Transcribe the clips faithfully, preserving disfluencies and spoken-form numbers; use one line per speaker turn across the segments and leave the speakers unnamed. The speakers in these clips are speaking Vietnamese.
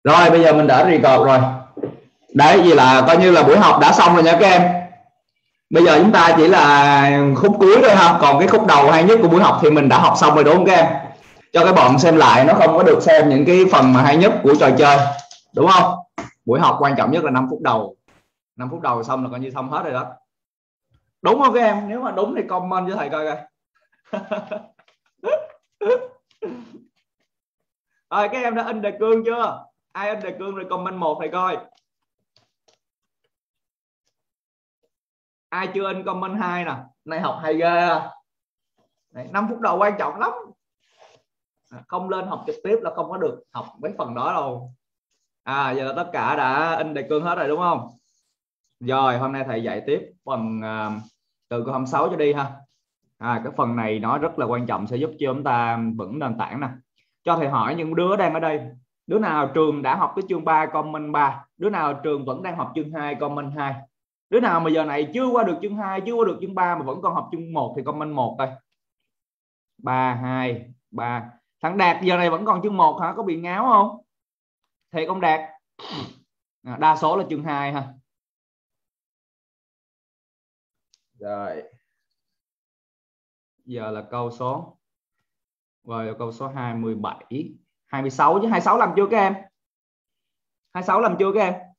Rồi bây giờ mình đã record rồi. Đấy, vậy là coi như là buổi học đã xong rồi nha các em. Bây giờ chúng ta chỉ là khúc cuối thôi ha. Còn cái khúc đầu hay nhất của buổi học thì mình đã học xong rồi đúng không các em? Cho các bạn xem lại, nó không có được xem những cái phần mà hay nhất của trò chơi, đúng không? Buổi học quan trọng nhất là năm phút đầu. năm phút đầu xong là coi như xong hết rồi đó. Đúng không các em? Nếu mà đúng thì comment cho thầy coi coi. Rồi các em đã in đề cương chưa? Ai in đề cương rồi comment một thầy coi. Ai chưa in comment hai nè. Này học hay ghê. Đấy, năm phút đầu quan trọng lắm. Không lên học trực tiếp là không có được học mấy phần đó đâu. À giờ là tất cả đã in đề cương hết rồi đúng không? Rồi hôm nay thầy dạy tiếp phần uh, từ câu hai mươi sáu cho đi ha. À, cái phần này nó rất là quan trọng, sẽ giúp cho chúng ta vững nền tảng nè. Cho thầy hỏi những đứa đang ở đây, đứa nào trường đã học cái chương ba comment ba, đứa nào trường vẫn đang học chương hai comment hai, đứa nào mà giờ này chưa qua được chương hai, chưa qua được chương ba mà vẫn còn học chương một thì comment một đây. ba hai ba. Thằng Đạt giờ này vẫn còn chương một hả? Có bị ngáo không? Thiệt ông Đạt? À, đa số là chương hai ha. Rồi. Giờ là câu số rồi câu số hai mươi bảy, hai mươi sáu chứ hai mươi sáu làm chưa các em? hai mươi sáu làm chưa các em? hai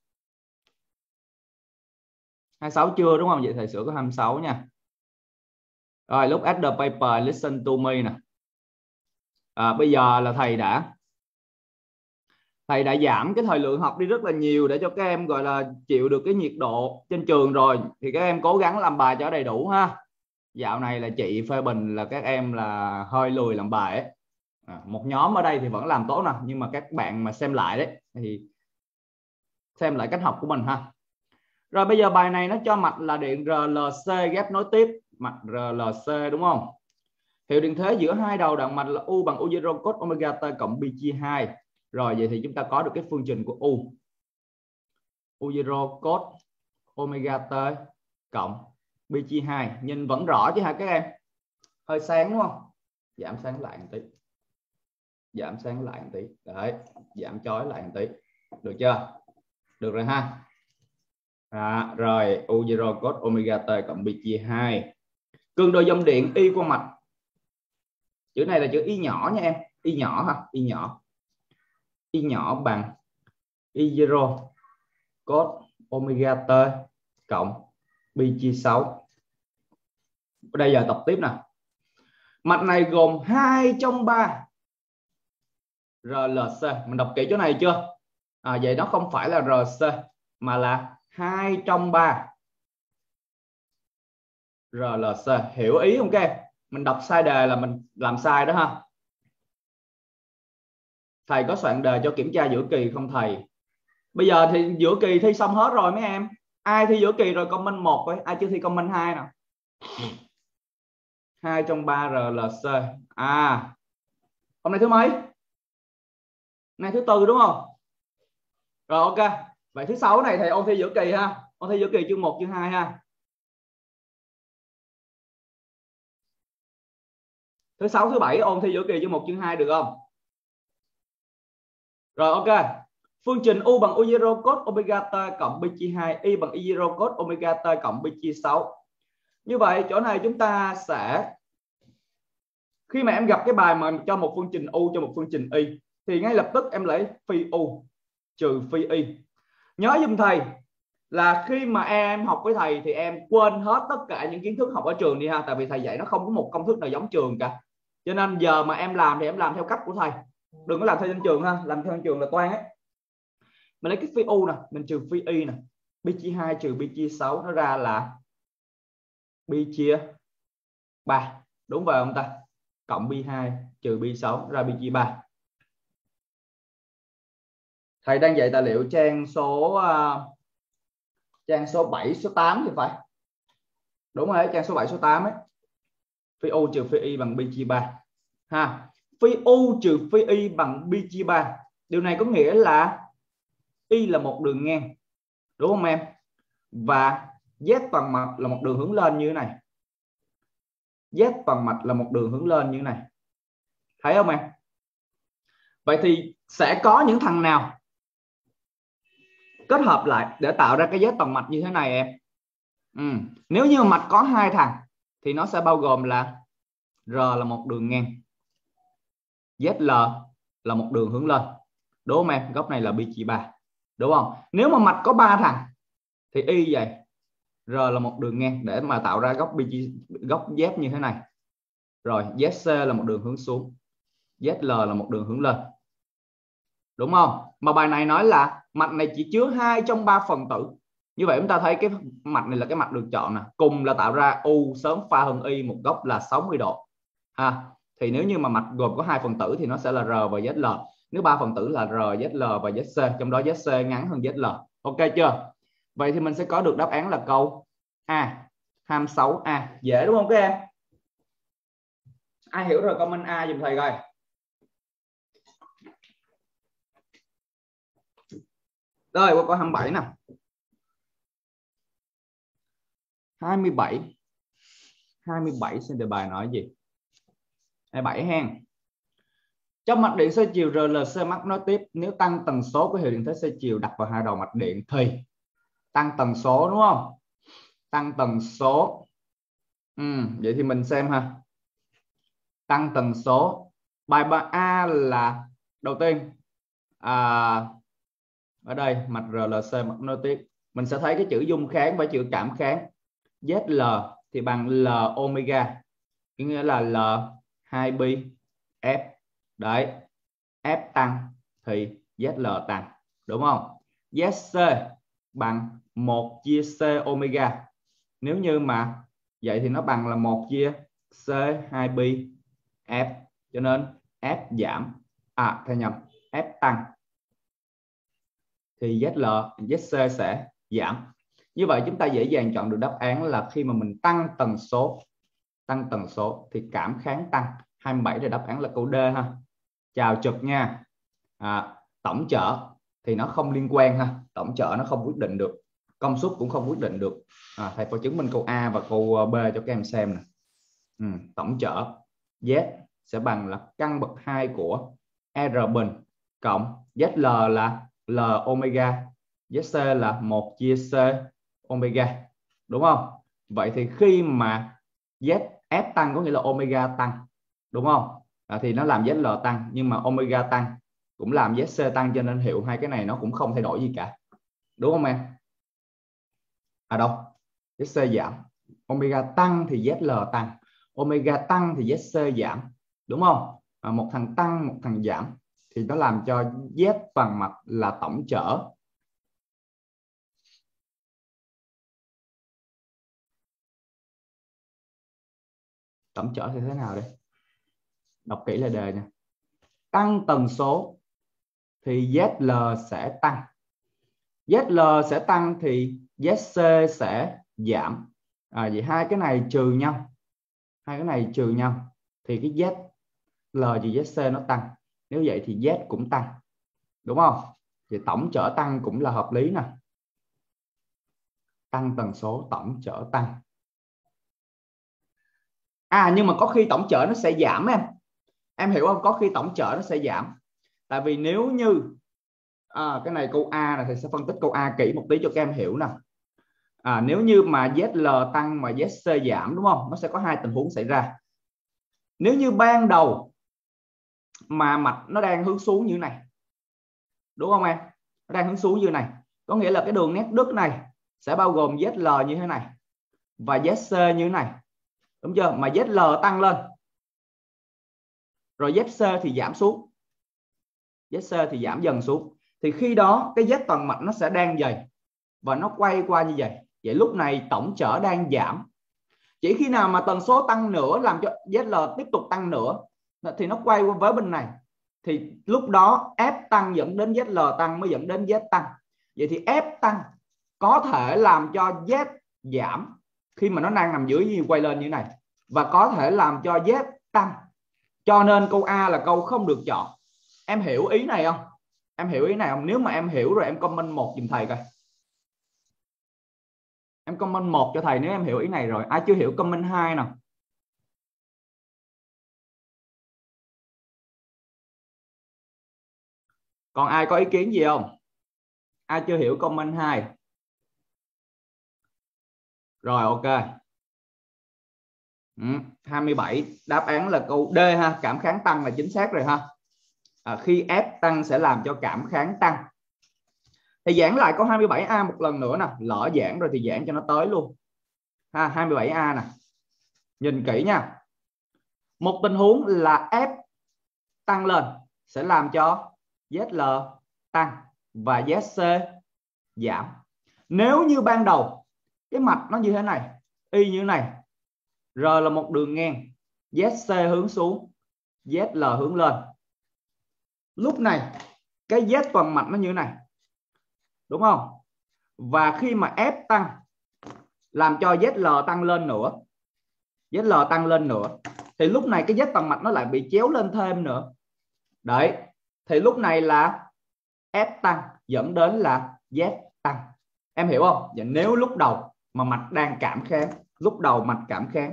mươi sáu chưa đúng không? Vậy thầy sửa có hai mươi sáu nha. Rồi look at the paper, listen to me nè. À, bây giờ là thầy đã thầy đã giảm cái thời lượng học đi rất là nhiều để cho các em gọi là chịu được cái nhiệt độ trên trường rồi, thì các em cố gắng làm bài cho đầy đủ ha. Dạo này là chị phê bình là các em là hơi lười làm bài ấy. À, một nhóm ở đây thì vẫn làm tốt nè, nhưng mà các bạn mà xem lại đấy thì xem lại cách học của mình ha. Rồi bây giờ bài này nó cho mạch là điện rờ lờ xê ghép nối tiếp, mạch rờ lờ xê đúng không? Hiệu điện thế giữa hai đầu đoạn mạch là U bằng U zero cos omega t cộng pi chia hai. Rồi vậy thì chúng ta có được cái phương trình của U. U zero cos omega t cộng pi chia hai. Nhìn vẫn rõ chứ hả các em? Hơi sáng đúng không? Giảm sáng lại một tí. Giảm sáng lại một tí. Đấy, giảm chói lại một tí. Được chưa? Được rồi ha. À, rồi U zero cos omega t cộng pi chia hai. Cường độ dòng điện Y qua mạch. Chữ này là chữ Y nhỏ nha em. Y nhỏ ha, Y nhỏ. Y nhỏ bằng Y zero cos omega t cộng pi chia sáu. Bây giờ tập tiếp nè. Mạch này gồm hai trong ba rờ lờ xê. Mình đọc kỹ chỗ này chưa? À, vậy nó không phải là rờ xê mà là hai trong ba rờ lờ xê. Hiểu ý không các em? Mình đọc sai đề là mình làm sai đó ha. Thầy có soạn đề cho kiểm tra giữa kỳ không thầy? Bây giờ thì giữa kỳ thi xong hết rồi mấy em. Ai thi giữa kỳ rồi comment một với, ai chưa thi comment hai nào. hai trong ba rờ lờ xê. À, hôm nay thứ mấy? Nay thứ tư đúng không? Rồi ok. Vậy thứ sáu này thầy ôn thi giữa kỳ ha. Ôn thi giữa kỳ chương một, chương hai ha. Thứ sáu, thứ bảy ôn thi giữa kỳ chương một, chương hai được không? Rồi ok. Phương trình U bằng U zero cos omega t cộng pi chia hai, Y bằng Y zero cos omega t cộng pi chia sáu. Như vậy chỗ này chúng ta sẽ, khi mà em gặp cái bài mà cho một phương trình U cho một phương trình Y thì ngay lập tức em lấy phi U trừ phi Y. Nhớ giùm thầy là khi mà em học với thầy thì em quên hết tất cả những kiến thức học ở trường đi ha, tại vì thầy dạy nó không có một công thức nào giống trường cả. Cho nên giờ mà em làm thì em làm theo cách của thầy, đừng có làm theo trên trường ha. Làm theo trên trường là toan ấy. Mình lấy cái phi U nè, mình trừ phi Y nè, pi chia hai trừ pi chia sáu nó ra là pi chia ba, đúng vậy không ta? Cộng pi hai trừ pi sáu ra pi chia ba. Thầy đang dạy tài liệu trang số uh, trang số bảy, số tám thì phải. Đúng rồi, trang số bảy, số tám ấy. Phi U trừ phi Y bằng pi chia ba. Ha, phi U trừ phi Y bằng pi chia ba. Điều này có nghĩa là Y là một đường ngang. Đúng không em? Và Z toàn mạch là một đường hướng lên như thế này. Z toàn mạch là một đường hướng lên như thế này. Thấy không em? Vậy thì sẽ có những thằng nào kết hợp lại để tạo ra cái Z toàn mạch như thế này em. Ừ. Nếu như mạch có hai thằng thì nó sẽ bao gồm là R là một đường ngang, Z L là một đường hướng lên, đúng không em? Góc này là pi chia ba, đúng không? Nếu mà mạch có ba thằng thì y vậy, R là một đường ngang để mà tạo ra góc pi góc Z như thế này. Rồi Z C là một đường hướng xuống, Z L là một đường hướng lên, đúng không? Mà bài này nói là mạch này chỉ chứa hai trong ba phần tử. Như vậy chúng ta thấy cái mạch này là cái mạch được chọn nè, cùng là tạo ra U sớm pha hơn Y một góc là sáu mươi độ. À, thì nếu như mà mạch gồm có hai phần tử thì nó sẽ là R và Z L. Nếu ba phần tử là R, Z L và Z C, trong đó Z C ngắn hơn Z L. Ok chưa? Vậy thì mình sẽ có được đáp án là câu A, hai mươi sáu A. Dễ đúng không các em? Ai hiểu rồi comment A giùm thầy coi. Rồi qua câu hai mươi bảy nè. hai mươi bảy. hai mươi bảy xin đề bài nói gì? hai mươi bảy hen. Trong mạch điện xoay chiều rờ lờ xê mắc nói tiếp, nếu tăng tần số của hiệu điện thế xoay chiều đặt vào hai đầu mạch điện thì tăng tần số, đúng không? Tăng tần số. Ừ, vậy thì mình xem ha. Tăng tần số. Bài A là đầu tiên à, ở đây mạch rờ lờ xê mắc nói tiếp, mình sẽ thấy cái chữ dung kháng và chữ cảm kháng. Z L thì bằng L omega, nghĩa là L hai pi F. Đấy, F tăng thì Z L tăng, đúng không? Z C bằng một chia C omega. Nếu như mà vậy thì nó bằng là một chia C hai pi F, cho nên F giảm, à thay nhầm, F tăng thì Z L, Z C sẽ giảm. Như vậy chúng ta dễ dàng chọn được đáp án là khi mà mình tăng tần số, tăng tần số thì cảm kháng tăng. hai mươi bảy là đáp án là câu D ha. Chào trực nha. À, tổng chở thì nó không liên quan ha, tổng chở nó không quyết định được, công suất cũng không quyết định được. À, thầy phải chứng minh câu A và câu B cho các em xem nè. Ừ, tổng chở Z sẽ bằng là căn bậc hai của R bình cộng Z L là L omega, Z C là một chia C omega, đúng không? Vậy thì khi mà Z F tăng có nghĩa là omega tăng, đúng không? À, thì nó làm Z L tăng, nhưng mà omega tăng cũng làm Z C tăng, cho nên hiệu hai cái này nó cũng không thay đổi gì cả, đúng không em? À đâu, Z C giảm, omega tăng thì Z L tăng, omega tăng thì Z C giảm, đúng không? À, một thằng tăng một thằng giảm thì nó làm cho Z bằng mặt là tổng chở. Tổng chở thì thế nào đây? Đọc kỹ là đề nha. Tăng tần số thì Z L sẽ tăng, Z L sẽ tăng thì Z C sẽ giảm. À, vậy hai cái này trừ nhau, hai cái này trừ nhau thì cái Z L trừ Z C nó tăng. Nếu vậy thì Z cũng tăng, đúng không? Thì tổng chở tăng cũng là hợp lý nè. Tăng tần số tổng chở tăng. À nhưng mà có khi tổng chở nó sẽ giảm em. Em hiểu không? Có khi tổng chở nó sẽ giảm. Tại vì nếu như à, cái này câu A là thầy sẽ phân tích câu A kỹ một tí cho các em hiểu nè. À, nếu như mà Z L tăng mà Z C giảm, đúng không? Nó sẽ có hai tình huống xảy ra. Nếu như ban đầu mà mạch nó đang hướng xuống như này, đúng không em? Nó đang hướng xuống như này, có nghĩa là cái đường nét đứt này sẽ bao gồm Z L như thế này và Z C như thế này, đúng chưa? Mà Z L tăng lên rồi Z C thì giảm xuống, Z C thì giảm dần xuống, thì khi đó cái Z toàn mạch nó sẽ đang dày và nó quay qua như vậy. Vậy lúc này tổng chở đang giảm. Chỉ khi nào mà tần số tăng nữa làm cho Z L tiếp tục tăng nữa thì nó quay qua với bên này, thì lúc đó F tăng dẫn đến Z L tăng mới dẫn đến Z tăng. Vậy thì F tăng có thể làm cho Z giảm khi mà nó đang nằm dưới như quay lên như này, và có thể làm cho Z tăng. Cho nên câu A là câu không được chọn. Em hiểu ý này không? Em hiểu ý này không? Nếu mà em hiểu rồi em comment một giùm thầy coi. Em comment một cho thầy nếu em hiểu ý này rồi. Ai chưa hiểu comment hai nào. Còn ai có ý kiến gì không? Ai chưa hiểu comment hai? Rồi ok. Ừ, hai mươi bảy đáp án là câu D ha, cảm kháng tăng là chính xác rồi ha. À, khi F tăng sẽ làm cho cảm kháng tăng. Thì giảng lại câu hai mươi bảy A một lần nữa nè, lỡ giảng rồi thì giảng cho nó tới luôn ha. hai mươi bảy A nè, nhìn kỹ nha. Một tình huống là F tăng lên sẽ làm cho Z L tăng và Z C giảm. Nếu như ban đầu cái mạch nó như thế này, y như thế này, R là một đường ngang, Z C hướng xuống, Z L hướng lên. Lúc này cái Z toàn mạch nó như thế này, đúng không? Và khi mà F tăng làm cho Z L tăng lên nữa, Z L tăng lên nữa, thì lúc này cái Z toàn mạch nó lại bị chéo lên thêm nữa. Đấy, thì lúc này là F tăng dẫn đến là Z tăng. Em hiểu không? Và nếu lúc đầu mà mạch đang cảm kháng, lúc đầu mạch cảm kháng,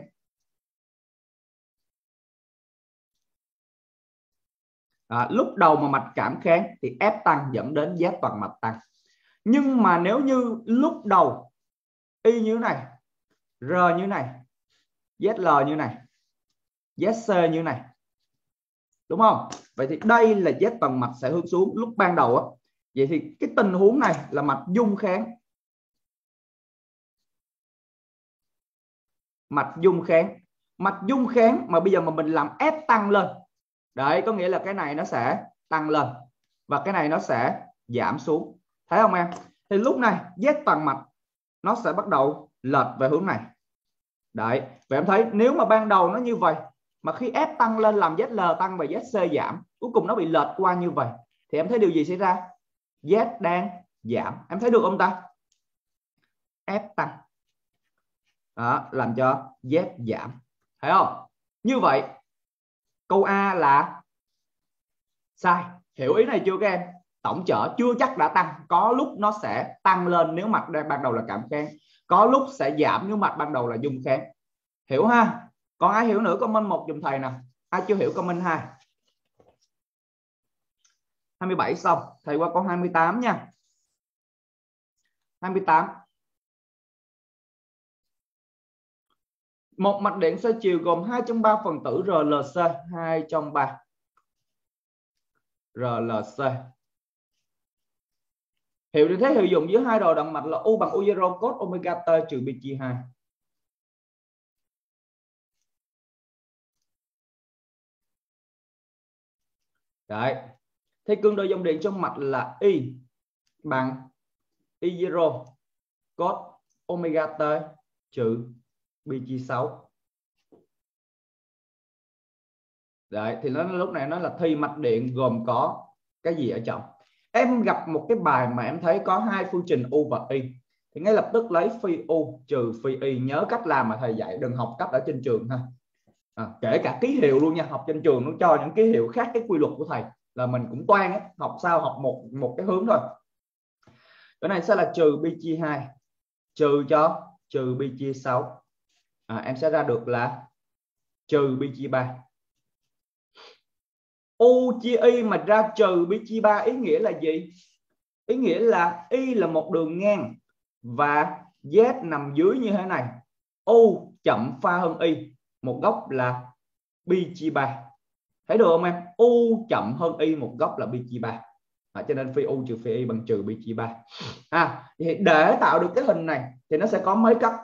à, lúc đầu mà mạch cảm kháng thì F tăng dẫn đến Z toàn mạch tăng. Nhưng mà nếu như lúc đầu Y như thế này, R như thế này, Z L như này, Z C như này, đúng không? Vậy thì đây là Z toàn mạch sẽ hướng xuống lúc ban đầu á. Vậy thì cái tình huống này là mạch dung kháng. Mạch dung kháng. Mạch dung kháng mà bây giờ mà mình làm F tăng lên. Đấy, có nghĩa là cái này nó sẽ tăng lên và cái này nó sẽ giảm xuống. Thấy không em? Thì lúc này Z toàn mạch nó sẽ bắt đầu lệch về hướng này. Đấy, vậy em thấy nếu mà ban đầu nó như vậy mà khi F tăng lên làm Z L tăng và Z C giảm, cuối cùng nó bị lệch qua như vậy, thì em thấy điều gì xảy ra? Z đang giảm. Em thấy được không ta? F tăng đó, làm cho Z giảm. Thấy không? Như vậy câu A là sai. Hiểu ý này chưa các em? Tổng chở chưa chắc đã tăng. Có lúc nó sẽ tăng lên nếu mặt ban đầu là cảm kháng, có lúc sẽ giảm nếu mặt ban đầu là dung kháng. Hiểu ha? Còn ai hiểu nữa comment một dùm thầy nè. Ai chưa hiểu comment hai. hai mươi bảy xong, thầy qua câu hai mươi tám nha. hai mươi tám. Một mạch điện xoay chiều gồm hai trong ba phần tử rờ lờ xê, hai trong ba rờ lờ xê. Hiệu điện thế hiệu dụng giữa hai đồ động mạch là U bằng U zero cos omega t trừ pi chia hai. Đấy. Thế cương độ dòng điện trong mạch là I bằng I zero cos omega t trừ pi chia sáu. Đấy, thì nó lúc này nó là thi mạch điện gồm có cái gì ở trong. Em gặp một cái bài mà em thấy có hai phương trình U và Y, thì ngay lập tức lấy phi U trừ phi Y. Nhớ cách làm mà thầy dạy, đừng học cách ở trên trường ha. À, kể cả ký hiệu luôn nha, học trên trường nó cho những ký hiệu khác cái quy luật của thầy là mình cũng toan ấy. Học sao học một một cái hướng thôi. Cái này sẽ là trừ pi chia hai trừ cho trừ pi chia sáu. À, em sẽ ra được là trừ pi chia ba. U chia Y mà ra trừ pi chia ba ý nghĩa là gì? Ý nghĩa là Y là một đường ngang và Z nằm dưới như thế này. U chậm pha hơn Y, một góc là pi chia ba. Thấy được không em? U chậm hơn Y một góc là pi chia ba. À, cho nên phi U trừ phi Y bằng trừ pi chia ba. À, thì để tạo được cái hình này thì nó sẽ có mấy cách.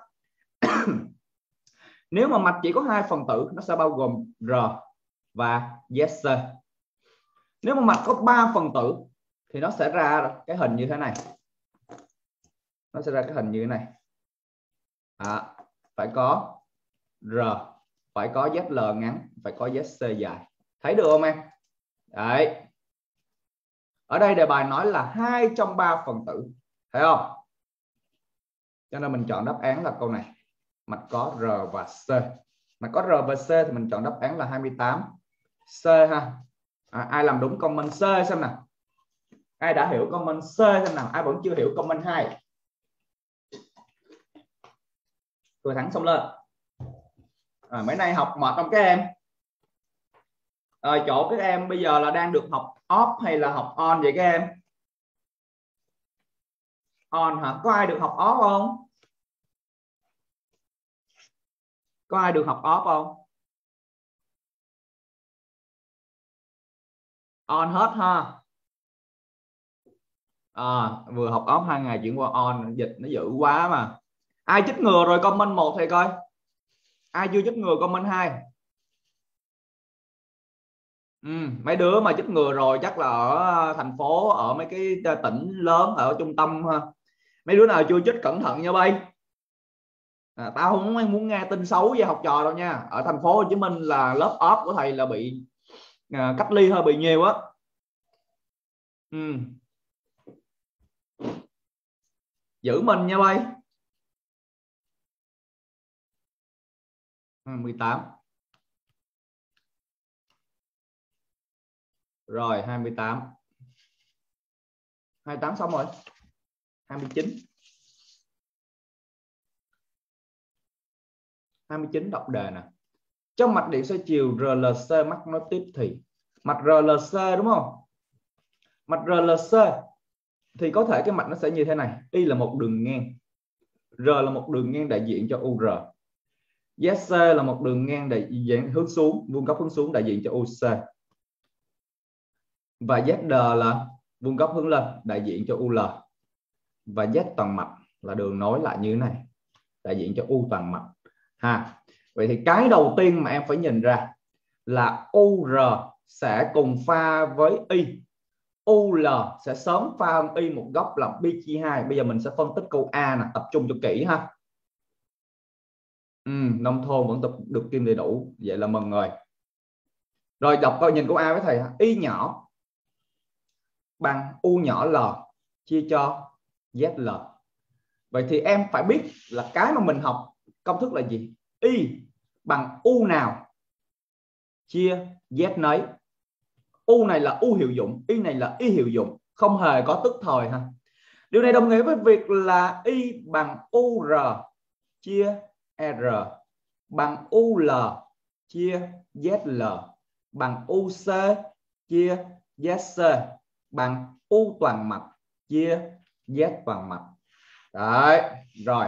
Nếu mà mạch chỉ có hai phần tử, nó sẽ bao gồm R và Z C. Nếu mà mạch có ba phần tử thì nó sẽ ra cái hình như thế này. Nó sẽ ra cái hình như thế này. À, phải có R, phải có Z L ngắn, phải có Z C dài. Thấy được không em? Đấy. Ở đây đề bài nói là hai trong ba phần tử. Thấy không? Cho nên mình chọn đáp án là câu này. Mạch có R và C. Mạch có R và C thì mình chọn đáp án là hai mươi tám C ha. À, ai làm đúng comment C xem nào. Ai đã hiểu comment C xem nào. Ai vẫn chưa hiểu comment hai. Tôi thắng xong lên. À, mấy nay học mệt không các em? À, chỗ các em bây giờ là đang được học off hay là học on vậy các em? On hả? Có ai được học off không? Có ai được học off không? On hết ha. À, vừa học off hai ngày chuyển qua on, dịch nó dữ quá mà. Ai chích ngừa rồi comment một thì coi. Ai chưa chích ngừa comment hai. Ừ, mấy đứa mà chích ngừa rồi chắc là ở thành phố, ở mấy cái tỉnh lớn, ở trung tâm ha. Mấy đứa nào chưa chích cẩn thận nha bay. À, tao không muốn nghe tin xấu về học trò đâu nha. Ở thành phố Hồ Chí Minh là lớp off của thầy là bị à, cách ly hơi bị nhiều á. Ừ. Giữ mình nha bay. mười tám. Rồi hai mươi tám. hai mươi tám xong rồi. hai mươi chín. hai mươi chín đọc đề nè. Trong mạch điện xoay chiều rờ lờ xê mắc nói tiếp thì mạch rờ lờ xê đúng không? Mạch rờ lờ xê thì có thể cái mạch nó sẽ như thế này. Y là một đường ngang, R là một đường ngang đại diện cho u rờ, Z C là một đường ngang đại diện hướng xuống, vuông góc hướng xuống đại diện cho u xê, và Z D là vuông góc hướng lên đại diện cho u lờ, và Z toàn mạch là đường nối lại như thế này đại diện cho U toàn mạch ha. Vậy thì cái đầu tiên mà em phải nhìn ra là u rờ sẽ cùng pha với Y, u lờ sẽ sớm pha hơn Y một góc là pi chia hai. Bây giờ mình sẽ phân tích câu A nè, tập trung cho kỹ ha. Ừ, nông thôn vẫn tập được kim đầy đủ, vậy là mừng rồi. Rồi đọc câu, nhìn câu A với thầy, Y nhỏ bằng U nhỏ L chia cho Z L. Vậy thì em phải biết là cái mà mình học công thức là gì? Y bằng U nào chia Z nấy. U này là U hiệu dụng, Y này là Y hiệu dụng, không hề có tức thời ha. Điều này đồng nghĩa với việc là Y bằng u rờ chia R bằng u lờ chia Z L bằng u xê chia Z C bằng U toàn mạch chia Z toàn mạch. Đấy, rồi.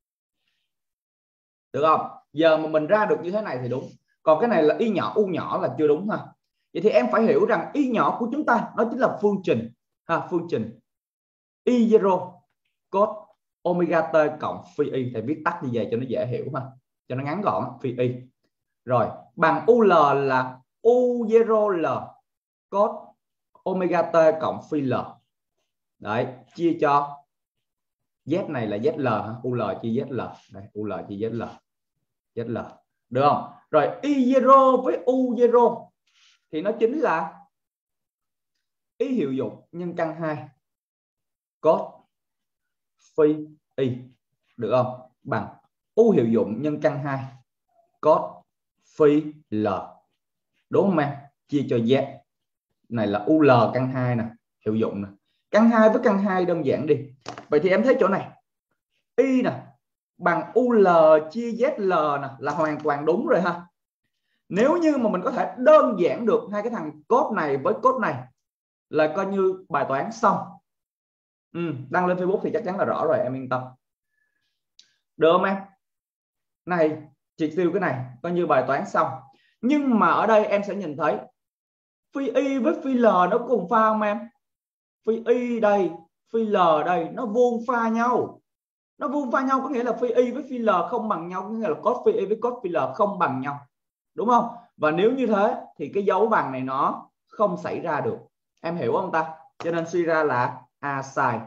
Được không? Giờ mà mình ra được như thế này thì đúng. Còn cái này là Y nhỏ U nhỏ là chưa đúng ha. Vậy thì em phải hiểu rằng Y nhỏ của chúng ta nó chính là phương trình ha, phương trình Y zero cos omega t cộng phi Y. Thầy viết tắt như vậy cho nó dễ hiểu ha, cho nó ngắn gọn, phi Y. Rồi, bằng u lờ là U zero L cos omega t cộng phi L. Đấy, chia cho Z này là Z L, U L chia Z L. Đây, U L chia Z L. Z L. Được không? Rồi Y zero với U zero thì nó chính là Y hiệu dụng nhân căn hai cos phi Y. Được không? Bằng U hiệu dụng nhân căn hai cos phi L. Đúng không em? Chia cho Z. Này là U L căn hai nè, hiệu dụng nè. Căn hai với căn hai đơn giản đi. Vậy thì em thấy chỗ này Y nè bằng U L chia Z L nè là hoàn toàn đúng rồi ha. Nếu như mà mình có thể đơn giản được hai cái thằng cốt này với cốt này là coi như bài toán xong. Ừ, đăng lên Facebook thì chắc chắn là rõ rồi, em yên tâm. Được không em? Này, triệt tiêu cái này coi như bài toán xong. Nhưng mà ở đây em sẽ nhìn thấy phi Y với phi L nó cùng pha không em? Phi Y đây, phi L đây, nó vuông pha nhau. Nó vuông pha nhau có nghĩa là phi Y với phi L không bằng nhau, có nghĩa là cos phi Y với cos phi L không bằng nhau. Đúng không? Và nếu như thế thì cái dấu bằng này nó không xảy ra được. Em hiểu không ta? Cho nên suy ra là A sai.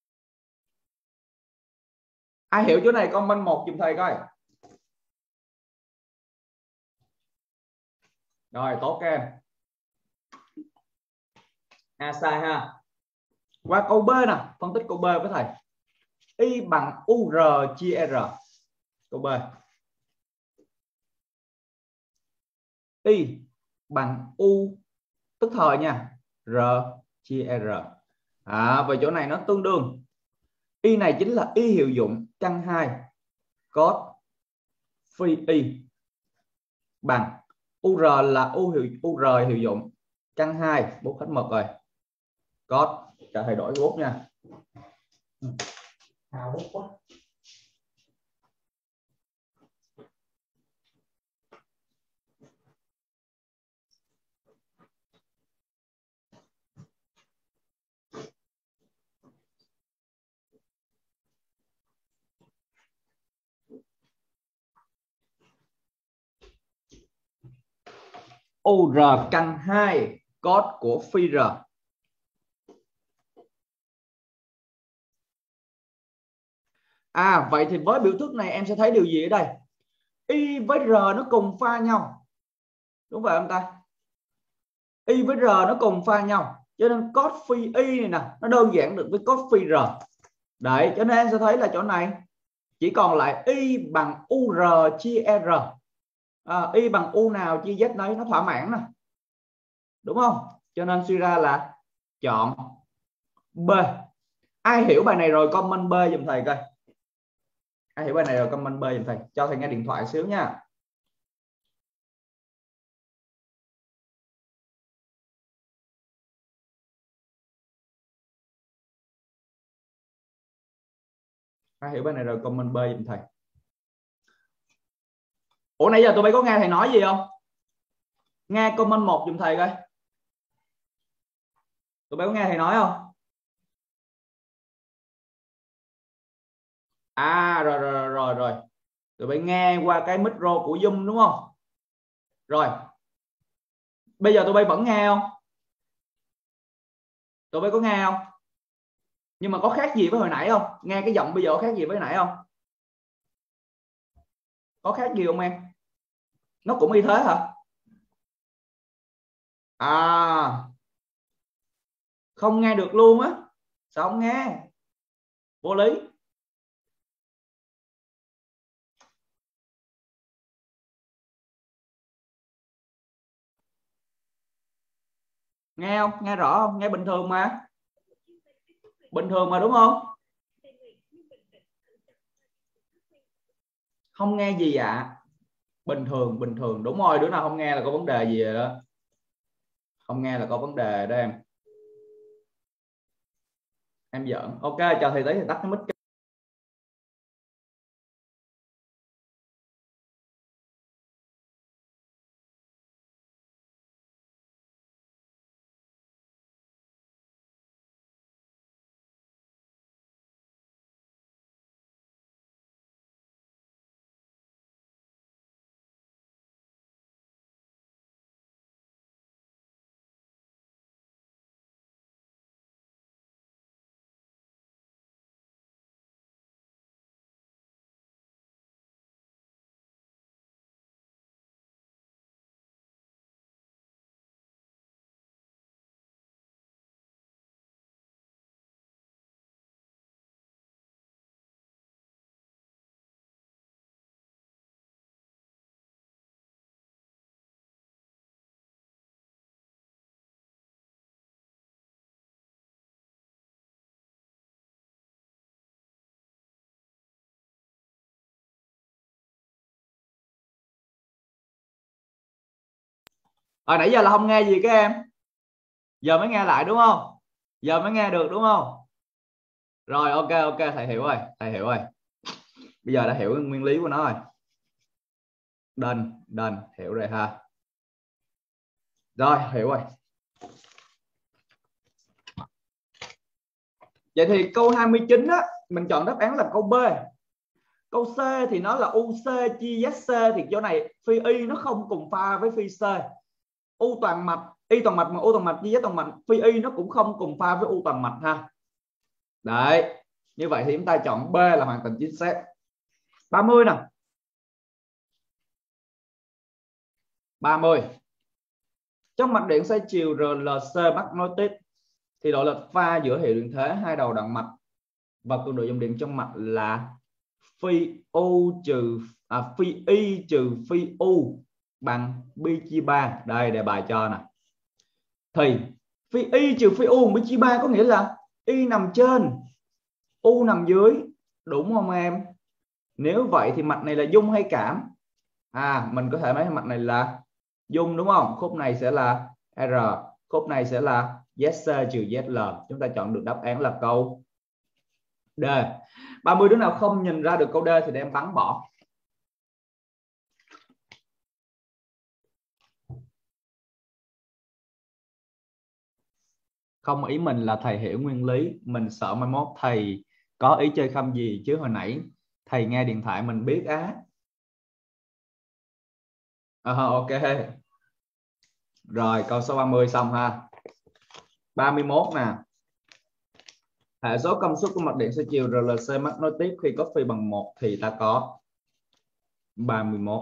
Ai hiểu chỗ này comment một giùm thầy coi. Rồi, tốt các em. A sai ha. Qua câu B nè, phân tích câu B với thầy. Y bằng u rờ chia R. Câu B. Y bằng U tức thời nha, R chia R. À, và chỗ này nó tương đương. Y này chính là Y hiệu dụng căn hai cos phi Y bằng u rờ là U hiệu u rờ hiệu dụng căn hai, bút hết mực rồi. Cos, cho thầy đổi bút nha. hào hút quá. u rờ căn hai cos của phi r. À vậy thì với biểu thức này em sẽ thấy điều gì ở đây? Y với R nó cùng pha nhau. Đúng vậy không ta? Y với R nó cùng pha nhau. Cho nên cos phi Y này nè, nó đơn giản được với cos phi R. Đấy, cho nên em sẽ thấy là chỗ này chỉ còn lại Y bằng u rờ chia R. À, Y bằng U nào chia Z đấy, nó thỏa mãn nè. Đúng không? Cho nên suy ra là chọn B. Ai hiểu bài này rồi comment B giùm thầy coi. Ai hiểu bài này rồi comment B giùm thầy. Cho thầy nghe điện thoại xíu nha. Ai hiểu bài này rồi comment B giùm thầy. Ủa nãy giờ tụi bay có nghe thầy nói gì không? Nghe comment một giùm thầy coi. Tụi bay có nghe thầy nói không? À rồi rồi rồi rồi rồi. Tụi bay nghe qua cái micro của Zoom đúng không? Rồi. Bây giờ tụi bay vẫn nghe không? Tụi bay có nghe không? Nhưng mà có khác gì với hồi nãy không? Nghe cái giọng bây giờ có khác gì với hồi nãy không? Có khác gì không em? Nó cũng y thế hả? À, không nghe được luôn á. Sao không nghe? Vô lý. Nghe không? Nghe rõ không? Nghe bình thường mà. Bình thường mà đúng không? Không nghe gì ạ? À? Bình thường, bình thường. Đúng rồi, đứa nào không nghe là có vấn đề gì rồi đó. Không nghe là có vấn đề đó em. Em giỡn. Ok, cho thầy tới thì tắt cái mic. Hồi nãy giờ là không nghe gì các em. Giờ mới nghe lại đúng không? Giờ mới nghe được đúng không? Rồi ok ok thầy hiểu rồi, thầy hiểu rồi. Bây giờ đã hiểu nguyên lý của nó rồi. Đền, đền, hiểu rồi ha. Rồi, hiểu rồi. Vậy thì câu hai mươi chín á, mình chọn đáp án là câu B. Câu C thì nó là u xê chia Z C, thì chỗ này phi Y nó không cùng pha với phi C. U toàn mạch, Y toàn mạch mà U toàn mạch chia Z toàn mạch, phi Y nó cũng không cùng pha với U toàn mạch ha. Đấy, như vậy thì chúng ta chọn B là hoàn toàn chính xác. ba mươi nè. ba mươi. Trong mạch điện xoay chiều rờ lờ xê mắc nối tiếp thì độ lệch pha giữa hệ điện thế hai đầu đoạn mạch và cường độ dòng điện trong mạch là phi U trừ à, phi Y trừ phi U bằng pi chia ba. Đây đề bài cho nè. Thì phi Y trừ phi U pi chia ba có nghĩa là Y nằm trên, U nằm dưới, đúng không em? Nếu vậy thì mạch này là dung hay cảm? À, mình có thể nói mạch này là dung đúng không? Khúc này sẽ là R, khúc này sẽ là Z C trừ Z L. Chúng ta chọn được đáp án là câu D. ba mươi đứa nào không nhìn ra được câu D thì đem bắn bỏ. Không, ý mình là thầy hiểu nguyên lý, mình sợ mai mốt thầy có ý chơi khăm gì, chứ hồi nãy thầy nghe điện thoại mình biết á. À, ok. Rồi câu số ba mươi xong ha. ba mươi mốt nè. Hệ số công suất của mặt điện xoay chiều rờ lờ xê mắc nối tiếp khi có phi bằng một thì ta có ba mươi mốt.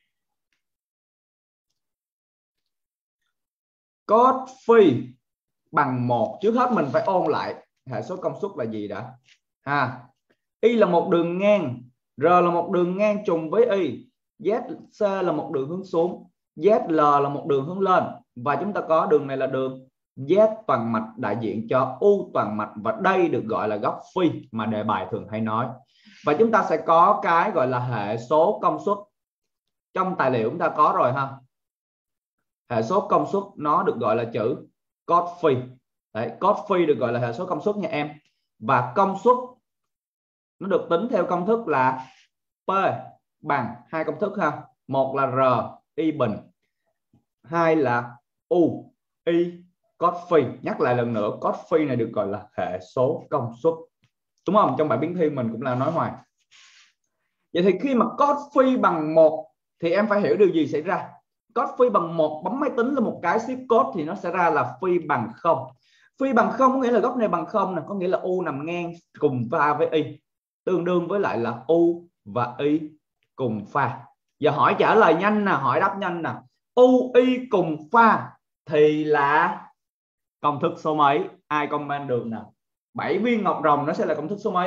Cos phi bằng một, trước hết mình phải ôn lại hệ số công suất là gì đã ha. Y là một đường ngang, R là một đường ngang trùng với Y, Z C là một đường hướng xuống, Z L là một đường hướng lên, và chúng ta có đường này là đường Z toàn mạch đại diện cho U toàn mạch, và đây được gọi là góc phi mà đề bài thường hay nói. Và chúng ta sẽ có cái gọi là hệ số công suất. Trong tài liệu chúng ta có rồi ha. Hệ số công suất nó được gọi là chữ cos phi. Đấy, cos phi được gọi là hệ số công suất nha em. Và công suất nó được tính theo công thức là P bằng hai công thức ha. Một là R Y bình, hai là U Y cos phi. Nhắc lại lần nữa, cos phi này được gọi là hệ số công suất. Đúng không? Trong bài biến thi mình cũng là nói hoài. Vậy thì khi mà cos phi bằng một thì em phải hiểu điều gì xảy ra. Cos phi bằng một, bấm máy tính là một cái shift code thì nó sẽ ra là phi bằng không. Phi bằng không có nghĩa là góc này bằng không nè, có nghĩa là U nằm ngang cùng pha với Y, tương đương với lại là U và Y cùng pha. Giờ hỏi trả lời nhanh nè, hỏi đáp nhanh nè. U Y cùng pha thì là công thức số mấy? Ai comment được nào? bảy viên ngọc rồng nó sẽ là công thức số mấy?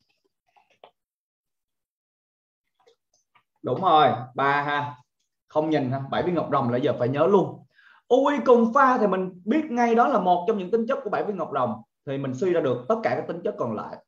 Đúng rồi, ba ha. Không nhìn ha, bảy viên ngọc rồng là giờ phải nhớ luôn. U Y cùng pha thì mình biết ngay đó là một trong những tính chất của bảy viên ngọc rồng, thì mình suy ra được tất cả các tính chất còn lại.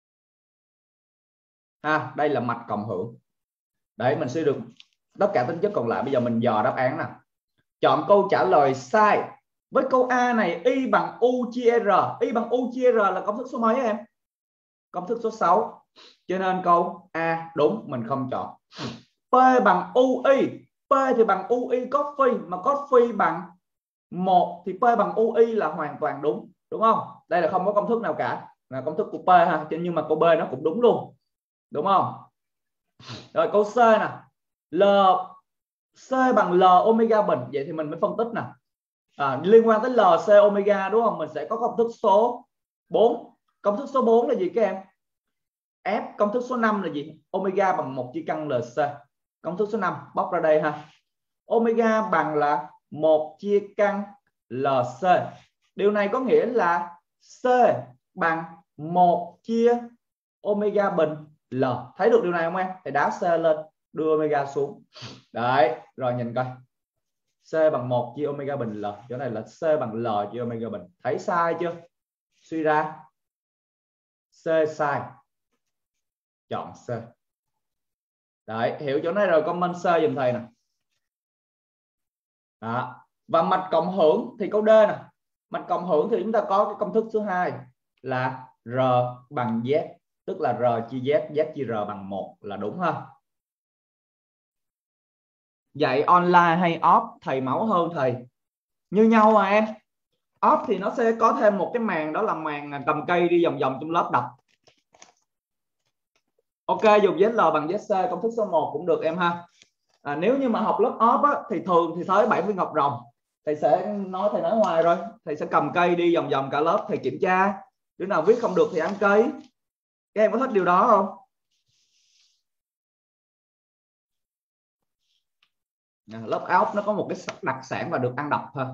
Ha, đây là mạch cộng hưởng. Đấy, mình suy được tất cả tính chất còn lại. Bây giờ mình dò đáp án nè. Chọn câu trả lời sai. Với câu A này, Y bằng U chia R. Y bằng U chia R là công thức số mấy em? Công thức số sáu. Cho nên câu A đúng, mình không chọn. P bằng U Y. P thì bằng U Y cos phi, mà cos phi bằng một thì P bằng U Y là hoàn toàn đúng. Đúng không? Đây là không có công thức nào cả. Là công thức của P ha. Nhưng mà câu B nó cũng đúng luôn. Đúng không? Rồi câu C nè. L C bằng L omega bình. Vậy thì mình mới phân tích nè. À, liên quan tới L C omega đúng không? Mình sẽ có công thức số bốn. Công thức số bốn là gì các em? F. Công thức số năm là gì? Omega bằng một chia căn L C. Công thức số năm bóc ra đây ha. Omega bằng là một chia căn L C. Điều này có nghĩa là C bằng một chia omega bình L. Thấy được điều này không em? Thì đá C lên, đưa omega xuống. Đấy, rồi nhìn coi. C bằng một chia omega bình L. Chỗ này là C bằng L chia omega bình. Thấy sai chưa? Suy ra C sai. Chọn C. Đấy, hiểu chỗ này rồi, comment C dùm thầy nè. Đó. Và mạch cộng hưởng thì câu D nè. Mạch cộng hưởng thì chúng ta có cái công thức số hai là R bằng Z, tức là R chia Z, Z chia R bằng một là đúng ha. Dạy online hay off thầy máu hơn thầy? Như nhau à em. Off thì nó sẽ có thêm một cái màn, đó là màn cầm cây đi vòng vòng trong lớp đọc. Ok, dùng Z L bằng Z C, công thức số một cũng được em ha. À, nếu như mà học lớp off á, thì thường thì tới bảy viên ngọc rồng thầy sẽ nói, thầy nói hoài rồi, thầy sẽ cầm cây đi vòng vòng cả lớp thầy kiểm tra, đứa nào viết không được thì ăn cây. Các em có thích điều đó không? À, lớp off nó có một cái đặc sản và được ăn độc thôi.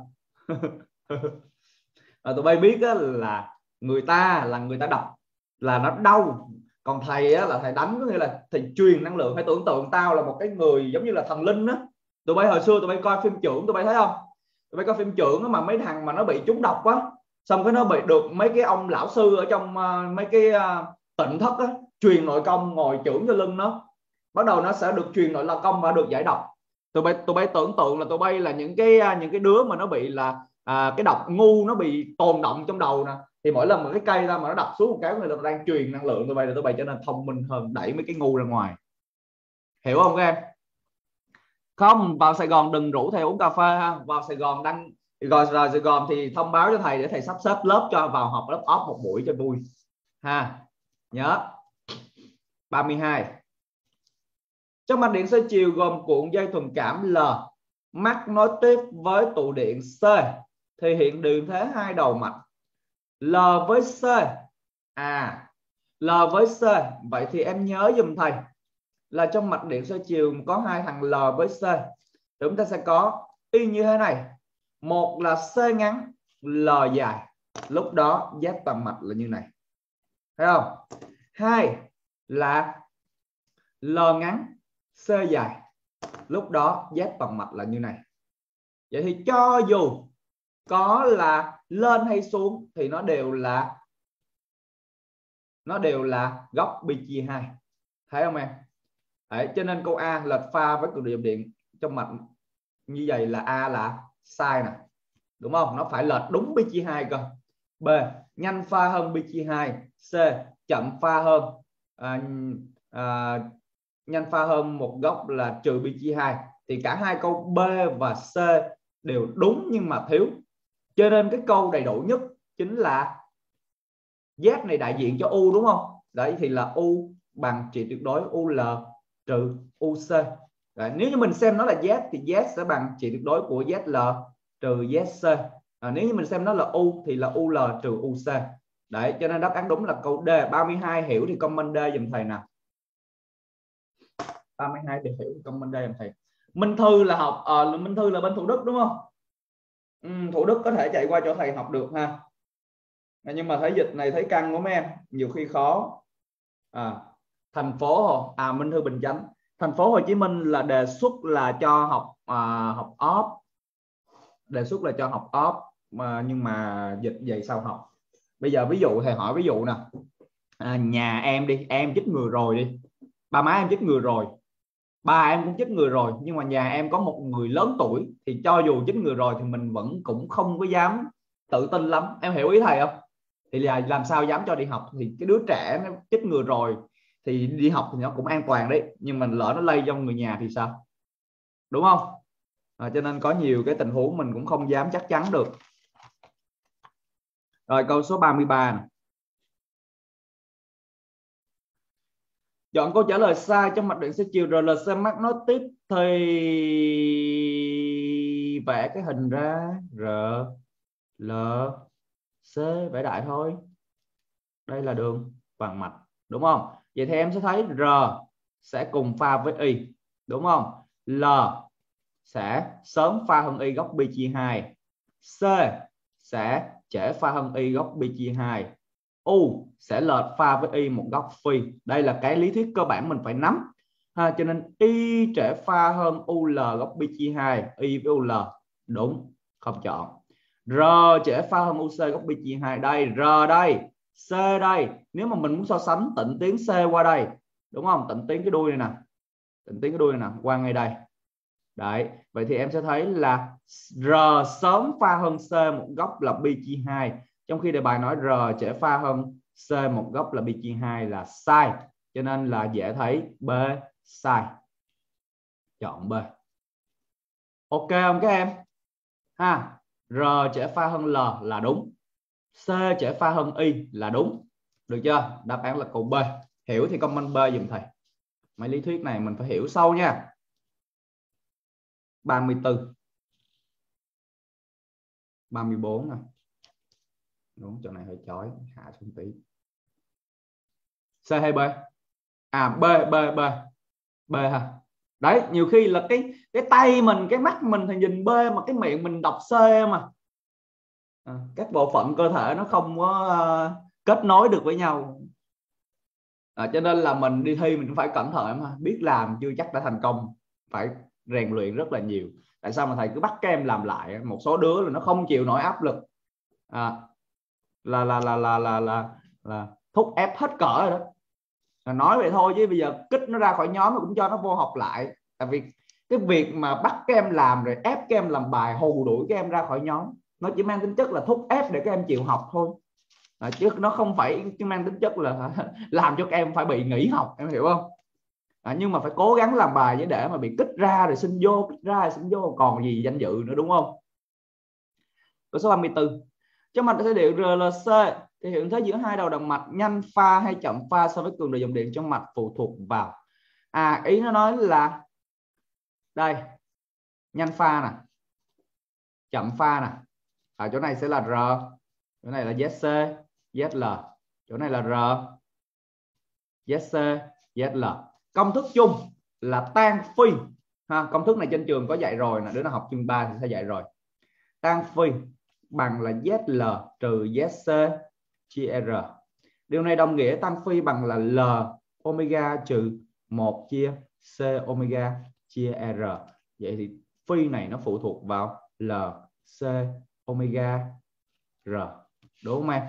À, tụi bay biết á, là người ta là người ta đọc là nó đau, còn thầy á, là thầy đánh, có nghĩa là thầy truyền năng lượng. Hãy tưởng tượng tao là một cái người giống như là thần linh á. Tụi bay hồi xưa tụi bay coi phim Chưởng, tụi bay thấy không? Tụi bay coi phim Chưởng á, mà mấy thằng mà nó bị trúng độc á, xong cái nó bị được mấy cái ông lão sư ở trong uh, mấy cái uh, tịnh thất á, truyền nội công ngồi chưởng cho lưng nó, bắt đầu nó sẽ được truyền nội là công và được giải độc. Tụi bay tụi bay tưởng tượng là tụi bay là những cái những cái đứa mà nó bị là à, cái đọc ngu nó bị tồn động trong đầu nè, thì mỗi lần mà cái cây ra mà nó đập xuống một cái người ta đang truyền năng lượng tụi bay, là tụi bay trở nên thông minh hơn, đẩy mấy cái ngu ra ngoài. Hiểu không các em? Không, vào Sài Gòn đừng rủ thầy uống cà phê ha. Vào Sài Gòn đăng rồi vào Sài Gòn thì thông báo cho thầy để thầy sắp xếp lớp cho vào học lớp off một buổi cho vui ha. Nhớ. ba mươi hai. Trong mạch điện xoay chiều gồm cuộn dây thuần cảm L mắc nối tiếp với tụ điện C thì hiện điện thế hai đầu mạch L với C. À, L với C. Vậy thì em nhớ giùm thầy là trong mạch điện xoay chiều có hai thằng L với C. Thì chúng ta sẽ có y như thế này. Một là C ngắn, L dài. Lúc đó Z toàn mạch là như này. Thấy không? Hai là L ngắn, C dài. Lúc đó Z toàn mạch là như này. Vậy thì cho dù có là lên hay xuống thì nó đều là nó đều là góc pi chia hai. Thấy không em? Đấy, cho nên câu A lệch pha với cực điểm điện trong mạch như vậy là A là sai nè. Đúng không? Nó phải lệch đúng pi chia hai cơ. B, nhanh pha hơn pi chia hai. C, chậm pha hơn à, à, nhanh pha hơn một góc là trừ pi chia hai. Thì cả hai câu B và C đều đúng nhưng mà thiếu. Cho nên cái câu đầy đủ nhất chính là Z này đại diện cho U đúng không? Đấy thì là U bằng trị tuyệt đối u lờ trừ u xê. Đấy, nếu như mình xem nó là Z thì Z sẽ bằng trị tuyệt đối của Z L trừ Z C. À, nếu như mình xem nó là U thì là u lờ trừ u xê. Đấy, cho nên đáp án đúng là câu D. ba mươi hai hiểu thì comment D dùm thầy nào. ba mươi hai thì hiểu thì comment D dùm thầy. Minh Thư là học à, Minh Thư là bên Thủ Đức đúng không? Ừ, Thủ Đức có thể chạy qua chỗ thầy học được ha. Nhưng mà thấy dịch này thấy căng của mấy em, nhiều khi khó. À, thành phố à Minh Thư Bình Chánh, thành phố Hồ Chí Minh là đề xuất là cho học à, học off, đề xuất là cho học off mà nhưng mà dịch vậy sao học? Bây giờ ví dụ thầy hỏi ví dụ nè, à, nhà em đi, em chích ngừa rồi đi, ba má em chích ngừa rồi, ba em cũng chích ngừa rồi, nhưng mà nhà em có một người lớn tuổi thì cho dù chích ngừa rồi thì mình vẫn cũng không có dám tự tin lắm. Em hiểu ý thầy không? Thì là làm sao dám cho đi học? Thì cái đứa trẻ nó chích ngừa rồi thì đi học thì nó cũng an toàn đấy, nhưng mà lỡ nó lây cho người nhà thì sao? Đúng không? À, cho nên có nhiều cái tình huống mình cũng không dám chắc chắn được. Rồi câu số ba mươi ba này. Chọn câu trả lời sai trong mạch điện xoay chiều rờ lờ xê mắc nối tiếp thì vẽ cái hình ra R L C, vẽ đại thôi. Đây là đường bằng mạch, đúng không? Vậy thì em sẽ thấy R sẽ cùng pha với Y, đúng không? L sẽ sớm pha hơn Y góc pi chia hai. C sẽ trễ pha hơn Y góc pi chia hai. U sẽ lệch pha với Y một góc phi. Đây là cái lý thuyết cơ bản mình phải nắm ha, cho nên Y trễ pha hơn u lờ góc pi chia hai. Y với u lờ đúng, không chọn. R trễ pha hơn u xê góc pi chia hai. Đây R đây, C đây. Nếu mà mình muốn so sánh tịnh tiến C qua đây, đúng không? Tịnh tiến cái đuôi này nè, tịnh tiến cái đuôi này nè qua ngay đây. Đấy, vậy thì em sẽ thấy là R sớm pha hơn C một góc là pi chia hai, trong khi đề bài nói R trễ pha hơn C một góc là pi chia hai là sai, cho nên là dễ thấy B sai. Chọn B. Ok không các em? Ha, R trễ pha hơn L là đúng, C trễ pha hơn Y là đúng. Được chưa? Đáp án là câu B. Hiểu thì comment B dùm thầy. Mấy lý thuyết này mình phải hiểu sâu nha. ba mươi tư. ba mươi bốn nè. Đúng, chỗ này hơi chói, hạ xuống tí. C hay B? À B, B, B. B ha. Đấy, nhiều khi là cái cái tay mình, cái mắt mình thì nhìn B mà cái miệng mình đọc C mà. À, các bộ phận cơ thể nó không có uh, kết nối được với nhau. À, cho nên là mình đi thi mình cũng phải cẩn thận mà, biết làm chưa chắc đã thành công, phải rèn luyện rất là nhiều. Tại sao mà thầy cứ bắt các em làm lại? Một số đứa là nó không chịu nổi áp lực, à, là, là là là là là là thúc ép hết cỡ rồi đó. À, nói vậy thôi chứ bây giờ kích nó ra khỏi nhóm nó cũng cho nó vô học lại. Tại vì cái việc mà bắt các em làm rồi ép các em làm bài hù đuổi các em ra khỏi nhóm nó chỉ mang tính chất là thúc ép để các em chịu học thôi, à, chứ nó không phải mang tính chất là làm cho các em phải bị nghỉ học, em hiểu không? À, nhưng mà phải cố gắng làm bài với để mà bị kích ra rồi xin vô, kích ra rồi xin vô, còn gì danh dự nữa, đúng không? Câu số ba mươi tư, trong mạch dây điện rờ lờ xê thì hiện thế giữa hai đầu động mạch nhanh pha hay chậm pha so với cường độ dòng điện trong mạch phụ thuộc vào, à ý nó nói là đây, nhanh pha nè, chậm pha nè, ở chỗ này sẽ là R, chỗ này là Z C, Z L, chỗ này là R, Z C, Z L. Công thức chung là tan phi, ha, công thức này trên trường có dạy rồi nè, đứa nào học chương ba thì sẽ dạy rồi. Tan phi bằng là Z L trừ Z C chia R. Điều này đồng nghĩa tan phi bằng là L omega trừ một chia C omega chia R. Vậy thì phi này nó phụ thuộc vào L C omega R, đúng không em?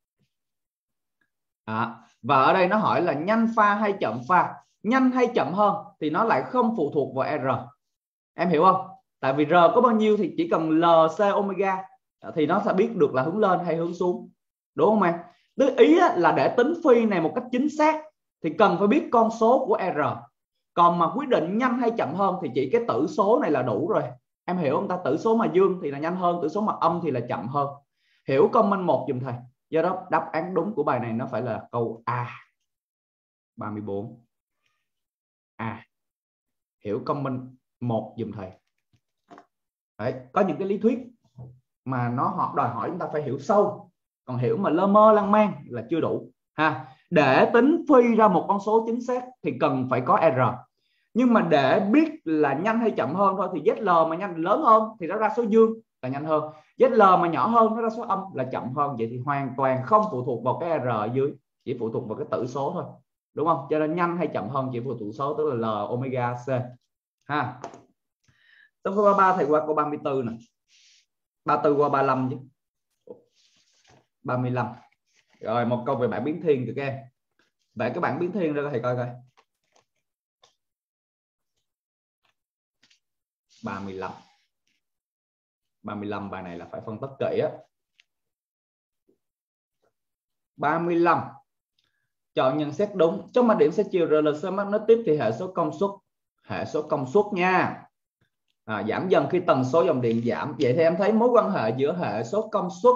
À, và ở đây nó hỏi là nhanh pha hay chậm pha. Nhanh hay chậm hơn thì nó lại không phụ thuộc vào R. Em hiểu không? Tại vì R có bao nhiêu thì chỉ cần L C omega thì nó sẽ biết được là hướng lên hay hướng xuống, đúng không em? Tức ý là để tính phi này một cách chính xác thì cần phải biết con số của R. Còn mà quyết định nhanh hay chậm hơn thì chỉ cái tử số này là đủ rồi. Em hiểu không ta? Tử số mà dương thì là nhanh hơn, tử số mà âm thì là chậm hơn. Hiểu comment một dùm thầy. Do đó đáp án đúng của bài này nó phải là câu A. ba mươi bốn. À, hiểu comment một dùm thầy. Đấy, có những cái lý thuyết mà nó họ đòi hỏi chúng ta phải hiểu sâu, còn hiểu mà lơ mơ lăng man là chưa đủ ha. Để tính phi ra một con số chính xác thì cần phải có R, nhưng mà để biết là nhanh hay chậm hơn thôi thì Z L mà nhanh lớn hơn thì nó ra số dương là nhanh hơn, Z L mà nhỏ hơn nó ra số âm là chậm hơn. Vậy thì hoàn toàn không phụ thuộc vào cái R ở dưới, chỉ phụ thuộc vào cái tử số thôi, đúng không? Cho nên nhanh hay chậm hơn chỉ phụ thuộc số, tức là L omega C ha. Câu ba mươi ba thầy qua câu ba mươi tư nè, ba mươi tư qua ba mươi lăm chứ, ba mươi lăm. Rồi một câu về bảng biến thiên kìa các em, vẽ cái bảng biến thiên ra thầy coi coi. ba mươi lăm, ba mươi lăm bài này là phải phân tích kỹ á. ba mươi lăm, chọn nhận xét đúng. Trong mặt điểm sẽ chiều rờ lờ xê mắc nó tiếp thì hệ số công suất, hệ số công suất nha, à, giảm dần khi tần số dòng điện giảm. Vậy thì em thấy mối quan hệ giữa hệ số công suất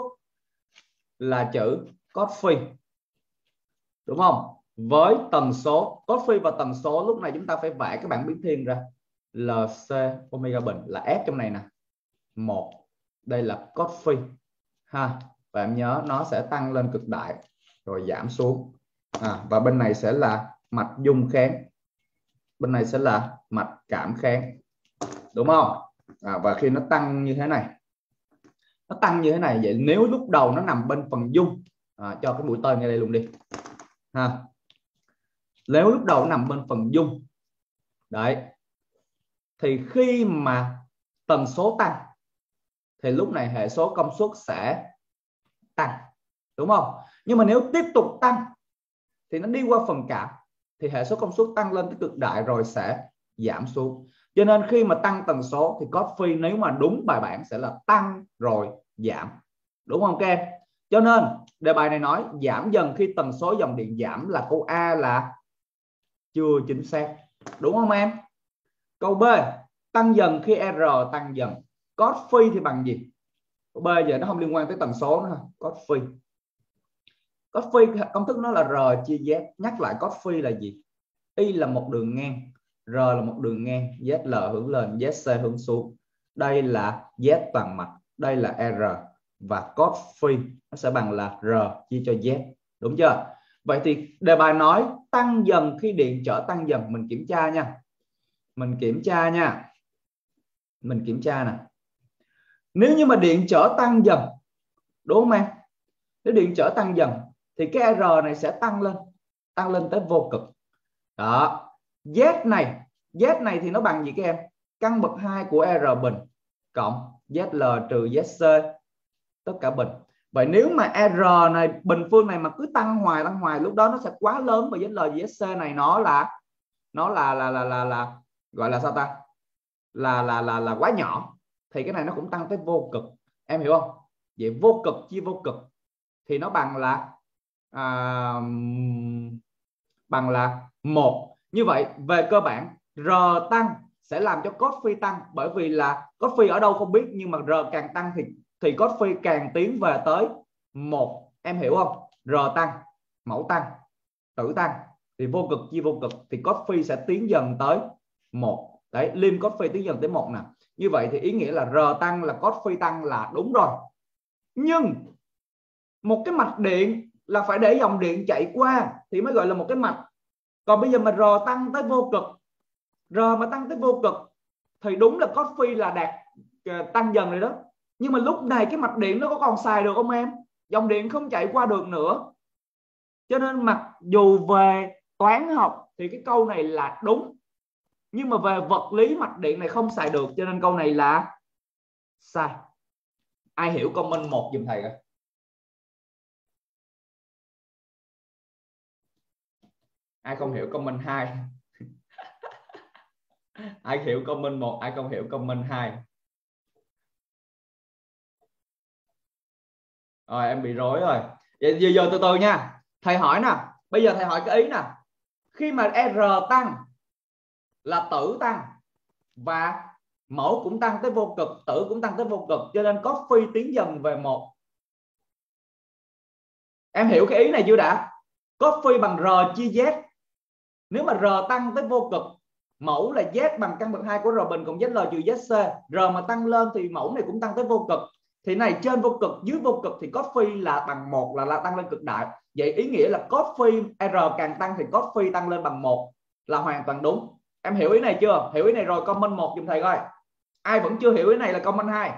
là chữ cos phi, đúng không? Với tần số, cos phi và tần số, lúc này chúng ta phải vẽ cái bảng biến thiên ra. lờ xê omega bình là F trong này nè, một, đây là cos phi ha, và em nhớ nó sẽ tăng lên cực đại rồi giảm xuống, à, và bên này sẽ là mạch dung kháng, bên này sẽ là mạch cảm kháng, đúng không? À, và khi nó tăng như thế này, nó tăng như thế này, vậy nếu lúc đầu nó nằm bên phần dung, à, cho cái mũi tên ngay đây luôn đi ha, nếu lúc đầu nó nằm bên phần dung đấy thì khi mà tần số tăng thì lúc này hệ số công suất sẽ tăng, đúng không? Nhưng mà nếu tiếp tục tăng thì nó đi qua phần cảm thì hệ số công suất tăng lên tới cực đại rồi sẽ giảm xuống. Cho nên khi mà tăng tần số thì cos phi nếu mà đúng bài bản sẽ là tăng rồi giảm, đúng không các em? Cho nên đề bài này nói giảm dần khi tần số dòng điện giảm là câu A là chưa chính xác, đúng không em? Câu B, tăng dần khi R tăng dần, cos phi thì bằng gì? Câu B giờ nó không liên quan tới tần số nữa, cos phi. Cos phi công thức nó là R chia Z. Nhắc lại cos phi là gì? Y là một đường ngang, R là một đường ngang, Z L hướng lên, Z C hướng xuống. Đây là Z toàn mạch, đây là R, và cos phi nó sẽ bằng là R chia cho Z, đúng chưa? Vậy thì đề bài nói tăng dần khi điện trở tăng dần, mình kiểm tra nha. Mình kiểm tra nha. Mình kiểm tra nè. Nếu như mà điện trở tăng dần, đúng không em? Nếu điện trở tăng dần thì cái R này sẽ tăng lên, tăng lên tới vô cực. Đó. Z này, Z này thì nó bằng gì các em? Căn bậc hai của R bình cộng Z L trừ Z C tất cả bình. Vậy nếu mà R này bình phương này mà cứ tăng hoài tăng hoài, lúc đó nó sẽ quá lớn, và Z L Z C này nó là nó là là là là, là gọi là sao ta? Là là là là quá nhỏ thì cái này nó cũng tăng tới vô cực. Em hiểu không? Vậy vô cực chia vô cực thì nó bằng là à, bằng là một. Như vậy về cơ bản R tăng sẽ làm cho cos phi tăng, bởi vì là cos phi ở đâu không biết, nhưng mà R càng tăng thì thì cos phi càng tiến về tới một. Em hiểu không? R tăng, mẫu tăng, tử tăng thì vô cực chia vô cực thì cos phi sẽ tiến dần tới một. Đấy, lim cos phi tiến dần tới một nè. Như vậy thì ý nghĩa là R tăng là cos phi tăng là đúng rồi. Nhưng một cái mạch điện là phải để dòng điện chạy qua thì mới gọi là một cái mạch. Còn bây giờ mà R tăng tới vô cực, R mà tăng tới vô cực thì đúng là cos phi là đạt tăng dần rồi đó. Nhưng mà lúc này cái mạch điện nó có còn xài được không em? Dòng điện không chạy qua được nữa. Cho nên mặc dù về toán học thì cái câu này là đúng, nhưng mà về vật lý mạch điện này không xài được, cho nên câu này là sai. Ai hiểu comment một giùm thầy coi. Ai không hiểu comment hai. Ai hiểu comment một, ai không hiểu comment hai. Rồi em bị rối rồi. Vậy giờ, giờ từ từ nha. Thầy hỏi nè, bây giờ thầy hỏi cái ý nè. Khi mà R tăng là tử tăng và mẫu cũng tăng tới vô cực, tử cũng tăng tới vô cực, cho nên cos phi tiến dần về một. Em hiểu cái ý này chưa đã? Cos phi bằng R chia Z. Nếu mà R tăng tới vô cực, mẫu là Z bằng căn bậc hai của R bình cộng Z L trừ Z C. R mà tăng lên thì mẫu này cũng tăng tới vô cực. Thì này trên vô cực, dưới vô cực thì cos phi là bằng một, là, là tăng lên cực đại. Vậy ý nghĩa là cos phi R càng tăng thì cos phi tăng lên bằng một là hoàn toàn đúng. Em hiểu ý này chưa? Hiểu ý này rồi comment một giùm thầy coi. Ai vẫn chưa hiểu ý này là comment hai.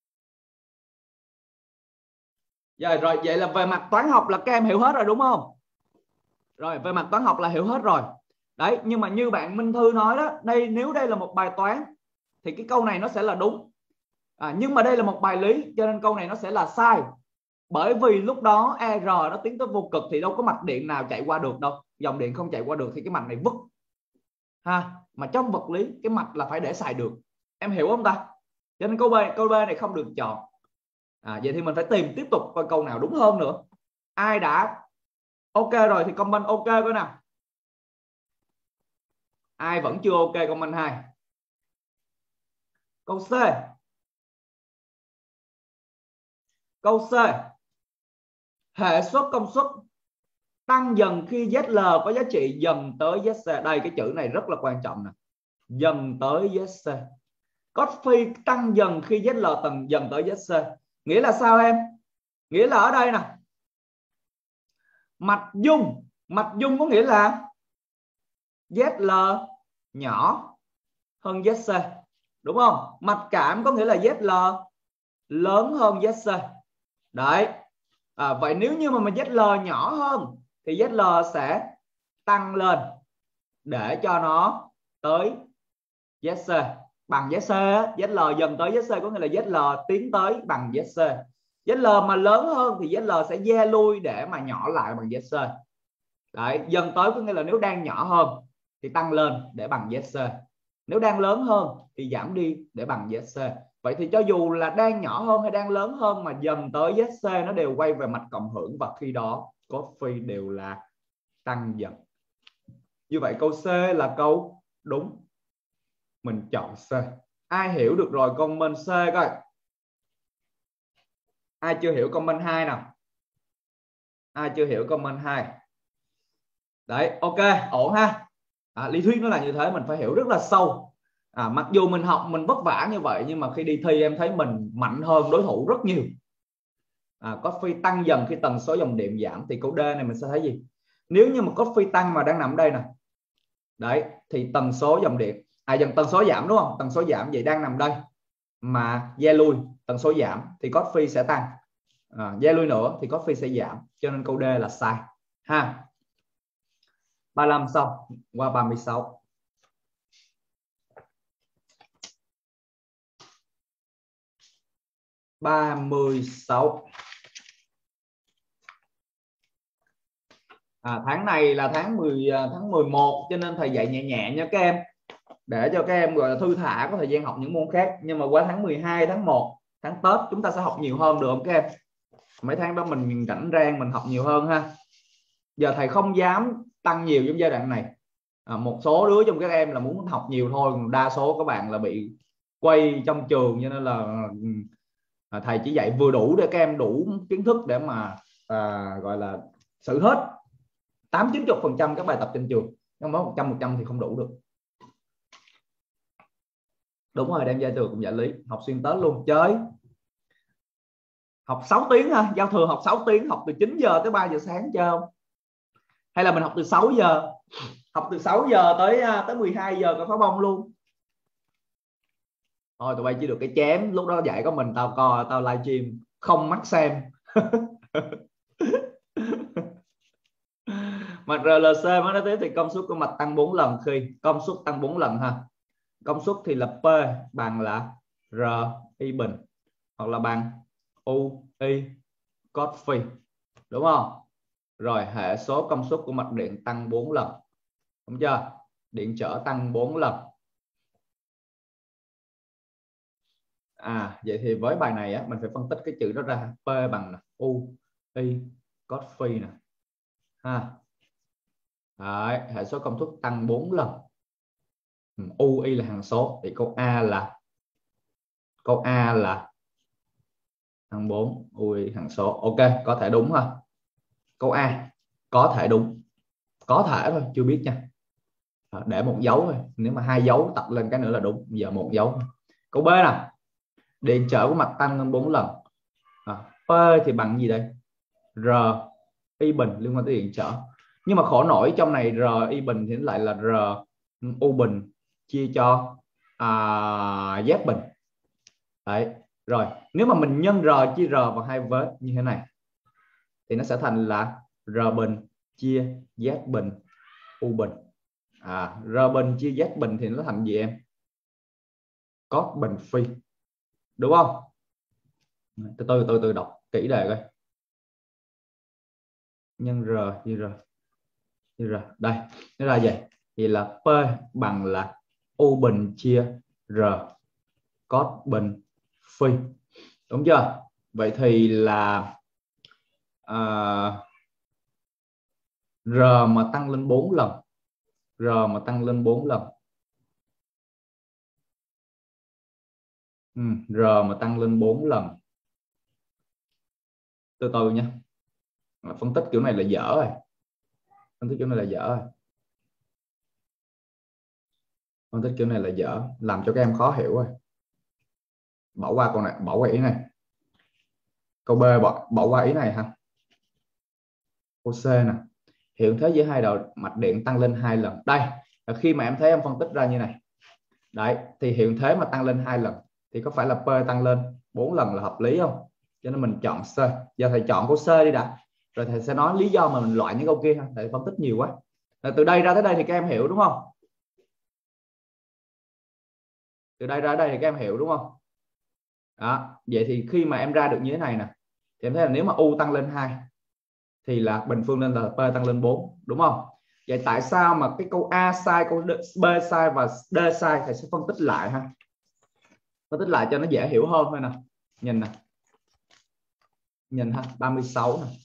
Rồi, rồi vậy là về mặt toán học là các em hiểu hết rồi đúng không? Rồi về mặt toán học là hiểu hết rồi. Đấy, nhưng mà như bạn Minh Thư nói đó, đây nếu đây là một bài toán thì cái câu này nó sẽ là đúng. À, nhưng mà đây là một bài lý cho nên câu này nó sẽ là sai. Bởi vì lúc đó E R nó tiến tới vô cực thì đâu có mạch điện nào chạy qua được đâu. Dòng điện không chạy qua được thì cái mạch này vứt. Ha, mà trong vật lý cái mạch là phải để xài được. Em hiểu không ta? Cho nên câu B, câu B này không được chọn. À, vậy thì mình phải tìm tiếp tục coi câu nào đúng hơn nữa. Ai đã ok rồi thì comment ok coi nào. Ai vẫn chưa ok comment hai. Câu C. Câu C. Hệ suất công suất tăng dần khi Z L có giá trị dần tới Z C. Đây cái chữ này rất là quan trọng nè. Dần tới Z C. Cos phi tăng dần khi Z L tầng dần tới Z C. Nghĩa là sao em? Nghĩa là ở đây nè. Mạch dung, mạch dung có nghĩa là Z L nhỏ hơn Z C. Đúng không? Mạch cảm có nghĩa là Z L lớn hơn Z C. Đấy. À, vậy nếu như mà, mà Z L nhỏ hơn thì Z L sẽ tăng lên để cho nó tới Z C bằng Z C. Z L dần tới Z C có nghĩa là Z L tiến tới bằng Z C. Z L mà lớn hơn thì Z L sẽ gia lui để mà nhỏ lại bằng Z C. Đấy, dần tới có nghĩa là nếu đang nhỏ hơn thì tăng lên để bằng Z C. Nếu đang lớn hơn thì giảm đi để bằng Z C. Vậy thì cho dù là đang nhỏ hơn hay đang lớn hơn mà dần tới Z C nó đều quay về mạch cộng hưởng, và khi đó cos phi đều là tăng dần. Như vậy câu C là câu đúng. Mình chọn C. Ai hiểu được rồi comment C coi. Ai chưa hiểu comment hai nào. Ai chưa hiểu comment hai. Đấy, ok, ổn ha. À, lý thuyết nó là như thế, mình phải hiểu rất là sâu. À, mặc dù mình học mình vất vả như vậy nhưng mà khi đi thi em thấy mình mạnh hơn đối thủ rất nhiều. À, cos phi tăng dần khi tần số dòng điện giảm thì câu D này mình sẽ thấy gì? Nếu như mà cos phi tăng mà đang nằm đây nè. Đấy, thì tần số dòng điện à dần tần số giảm đúng không? Tần số giảm vậy đang nằm đây mà gia lui tần số giảm thì cos phi sẽ tăng. À, gia lui nữa thì cos phi sẽ giảm, cho nên câu D là sai ha. ba mươi lăm xong, qua ba mươi sáu. ba mươi sáu. À, tháng này là tháng mười tháng mười một cho nên thầy dạy nhẹ nhẹ nha các em, để cho các em gọi là thư thả có thời gian học những môn khác. Nhưng mà qua tháng mười hai, tháng một, tháng Tết chúng ta sẽ học nhiều hơn được không các em? Mấy tháng đó mình rảnh rang mình học nhiều hơn ha. Giờ thầy không dám tăng nhiều trong giai đoạn này. À, một số đứa trong các em là muốn học nhiều thôi, đa số các bạn là bị quay trong trường, cho nên là à, thầy chỉ dạy vừa đủ để các em đủ kiến thức để mà à, gọi là xử hết tám chín mươi phần trăm các bài tập trên trường, nhưng mà một trăm một trăm thì không đủ được. Đúng rồi, đem gia trường cũng dạy lý, học xuyên Tết luôn chơi. Học sáu tiếng ha, giao thừa học sáu tiếng, học từ chín giờ tới ba giờ sáng chơi không? Hay là mình học từ sáu giờ, học từ sáu giờ tới tới mười hai giờ có pháo bông luôn. Thôi tụi bay chỉ được cái chém, lúc đó dạy có mình tao coi, tao livestream không mắt xem. Mặt rờ lờ xê mới nói tiếp thì công suất của mạch tăng bốn lần khi công suất tăng bốn lần ha. Công suất thì là P bằng là R y bình hoặc là bằng U y cos phi, đúng không? Rồi hệ số công suất của mạch điện tăng bốn lần, đúng chưa? Điện trở tăng bốn lần. À vậy thì với bài này á, mình phải phân tích cái chữ đó ra. P bằng là U y cos phi nè ha. Đấy, hệ số công suất tăng bốn lần. U y là hằng số thì câu A là câu A là tăng bốn, U y hằng số. Ok, có thể đúng ha. Câu A có thể đúng, có thể thôi, chưa biết nha. Để một dấu thôi, nếu mà hai dấu tập lên cái nữa là đúng. Giờ một dấu. Câu B nè, điện trở của mặt tăng lên bốn lần. À, P thì bằng gì đây? R y bình liên quan tới điện trở. Nhưng mà khổ nổi trong này R y bình thì lại là R U bình chia cho à, Z bình. Đấy. Rồi nếu mà mình nhân R chia R vào hai vế như thế này thì nó sẽ thành là R bình chia Z bình U bình. À, R bình chia Z bình thì nó thành gì em? Cos bình phi, đúng không? Từ từ từ từ đọc kỹ đề coi. Nhân R chia R chia R đây, nó ra vậy thì là P bằng là U bình chia R cos bình phi, đúng chưa? Vậy thì là à, R mà tăng lên bốn lần, R mà tăng lên bốn lần, ừ, R mà tăng lên bốn lần. Từ từ nha, phân tích kiểu này là dở rồi, phân tích kiểu này là dở rồi, phân tích kiểu này là dở, làm cho các em khó hiểu rồi. Bỏ qua câu này, bỏ qua ý này. Câu B bỏ, bỏ qua ý này ha. Câu C nè, hiện thế giữa hai đầu mạch điện tăng lên hai lần. Đây là khi mà em thấy em phân tích ra như này, đấy thì hiện thế mà tăng lên hai lần thì có phải là P tăng lên bốn lần là hợp lý không? Cho nên mình chọn C. Giờ thầy chọn câu C đi đã, rồi thầy sẽ nói lý do mà mình loại những câu kia ha. Thầy phân tích nhiều quá. Rồi từ đây ra tới đây thì các em hiểu đúng không? Từ đây ra đây thì các em hiểu đúng không? Đó, vậy thì khi mà em ra được như thế này nè thì em thấy là nếu mà U tăng lên hai thì là bình phương lên là P tăng lên bốn, đúng không? Vậy tại sao mà cái câu A sai, câu B sai và D sai? Thầy sẽ phân tích lại ha. Phân tích lại cho nó dễ hiểu hơn thôi nè. Nhìn nè. Nhìn ha, ba mươi sáu nè.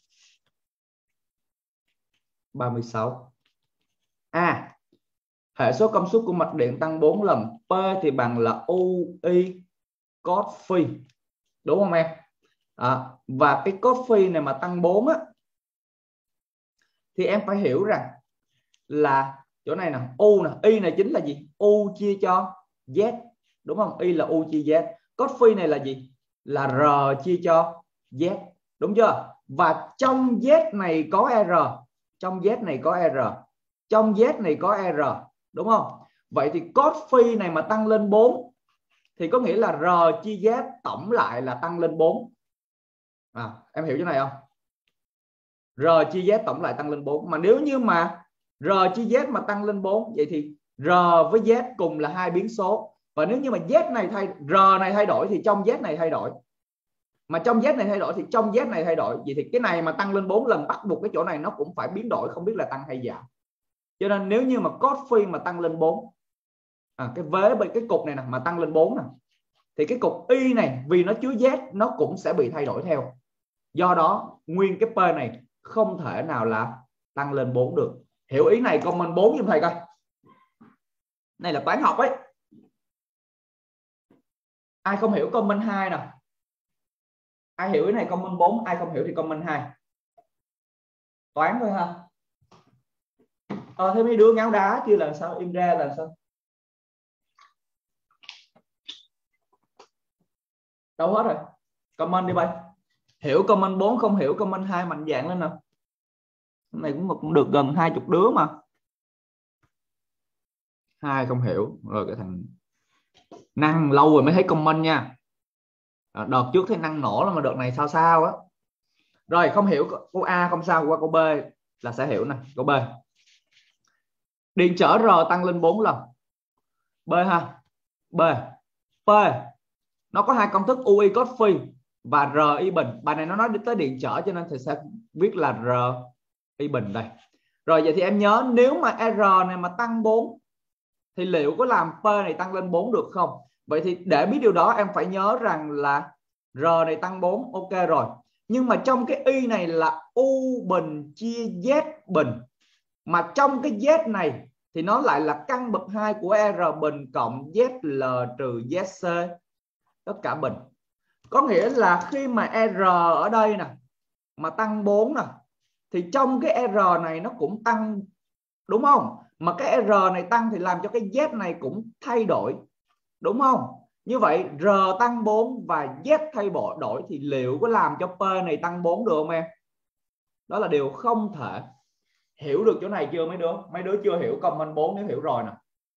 ba mươi sáu. A. Hệ số công suất của mạch điện tăng bốn lần, P thì bằng là U y cos phi. Đúng không em? À, và cái cos phi này mà tăng bốn á thì em phải hiểu rằng là chỗ này nè, U nè, y này chính là gì? U chia cho Z, đúng không? Y là U chia Z. Cos phi này là gì? Là R chia cho Z, đúng chưa? Và trong Z này có R, trong Z này có R, trong Z này có R, đúng không? Vậy thì cos phi này mà tăng lên bốn thì có nghĩa là R chia Z tổng lại là tăng lên bốn. À, em hiểu chỗ này không? R chia Z tổng lại tăng lên bốn. Mà nếu như mà R chia Z mà tăng lên bốn, vậy thì R với Z cùng là hai biến số. Và nếu như mà Z này thay, R này thay đổi thì trong Z này thay đổi. Mà trong Z này thay đổi thì trong Z này thay đổi. Vậy thì cái này mà tăng lên bốn lần bắt buộc cái chỗ này nó cũng phải biến đổi, không biết là tăng hay giảm. Cho nên nếu như mà cos phi mà tăng lên bốn, à, cái vế bên cái cục này nè mà tăng lên bốn nè, thì cái cục Y này vì nó chứa Z nó cũng sẽ bị thay đổi theo. Do đó nguyên cái P này không thể nào là tăng lên bốn được. Hiểu ý này comment bốn giùm thầy coi. Này là toán học ấy. Ai không hiểu comment hai nè. Ai hiểu ý này comment bốn, ai không hiểu thì comment hai. Toán thôi ha. Ờ thế mấy đứa ngáo đá chứ làm sao, im ra làm sao. Đâu hết rồi. Comment đi bay. Hiểu comment bốn, không hiểu comment hai mạnh dạn lên nào. Cái này cũng, cũng được gần hai chục đứa mà. Hai không hiểu. Rồi cái thằng Năng lâu rồi mới thấy comment nha. À, đợt trước thấy Năng nổ là mà đợt này sao sao á. Rồi không hiểu câu A không sao, qua câu B là sẽ hiểu nè. Câu B. Điện trở R tăng lên bốn lần. B ha. B. P. Nó có hai công thức u i cos phi và R y bình. Bài này nó nói tới điện trở cho nên thầy sẽ viết là R y bình đây. Rồi vậy thì em nhớ nếu mà R này mà tăng bốn thì liệu có làm P này tăng lên bốn được không? Vậy thì để biết điều đó em phải nhớ rằng là R này tăng bốn, ok rồi. Nhưng mà trong cái Y này là U bình chia Z bình. Mà trong cái Z này thì nó lại là căn bậc hai của R bình cộng Z L trừ Z C tất cả bình. Có nghĩa là khi mà R ở đây nè mà tăng bốn nè thì trong cái R này nó cũng tăng, đúng không? Mà cái R này tăng thì làm cho cái Z này cũng thay đổi, đúng không? Như vậy R tăng bốn và Z thay đổi thì liệu có làm cho P này tăng bốn được không em? Đó là điều không thể. Hiểu được chỗ này chưa mấy đứa? Mấy đứa chưa hiểu comment bốn nếu hiểu rồi nè.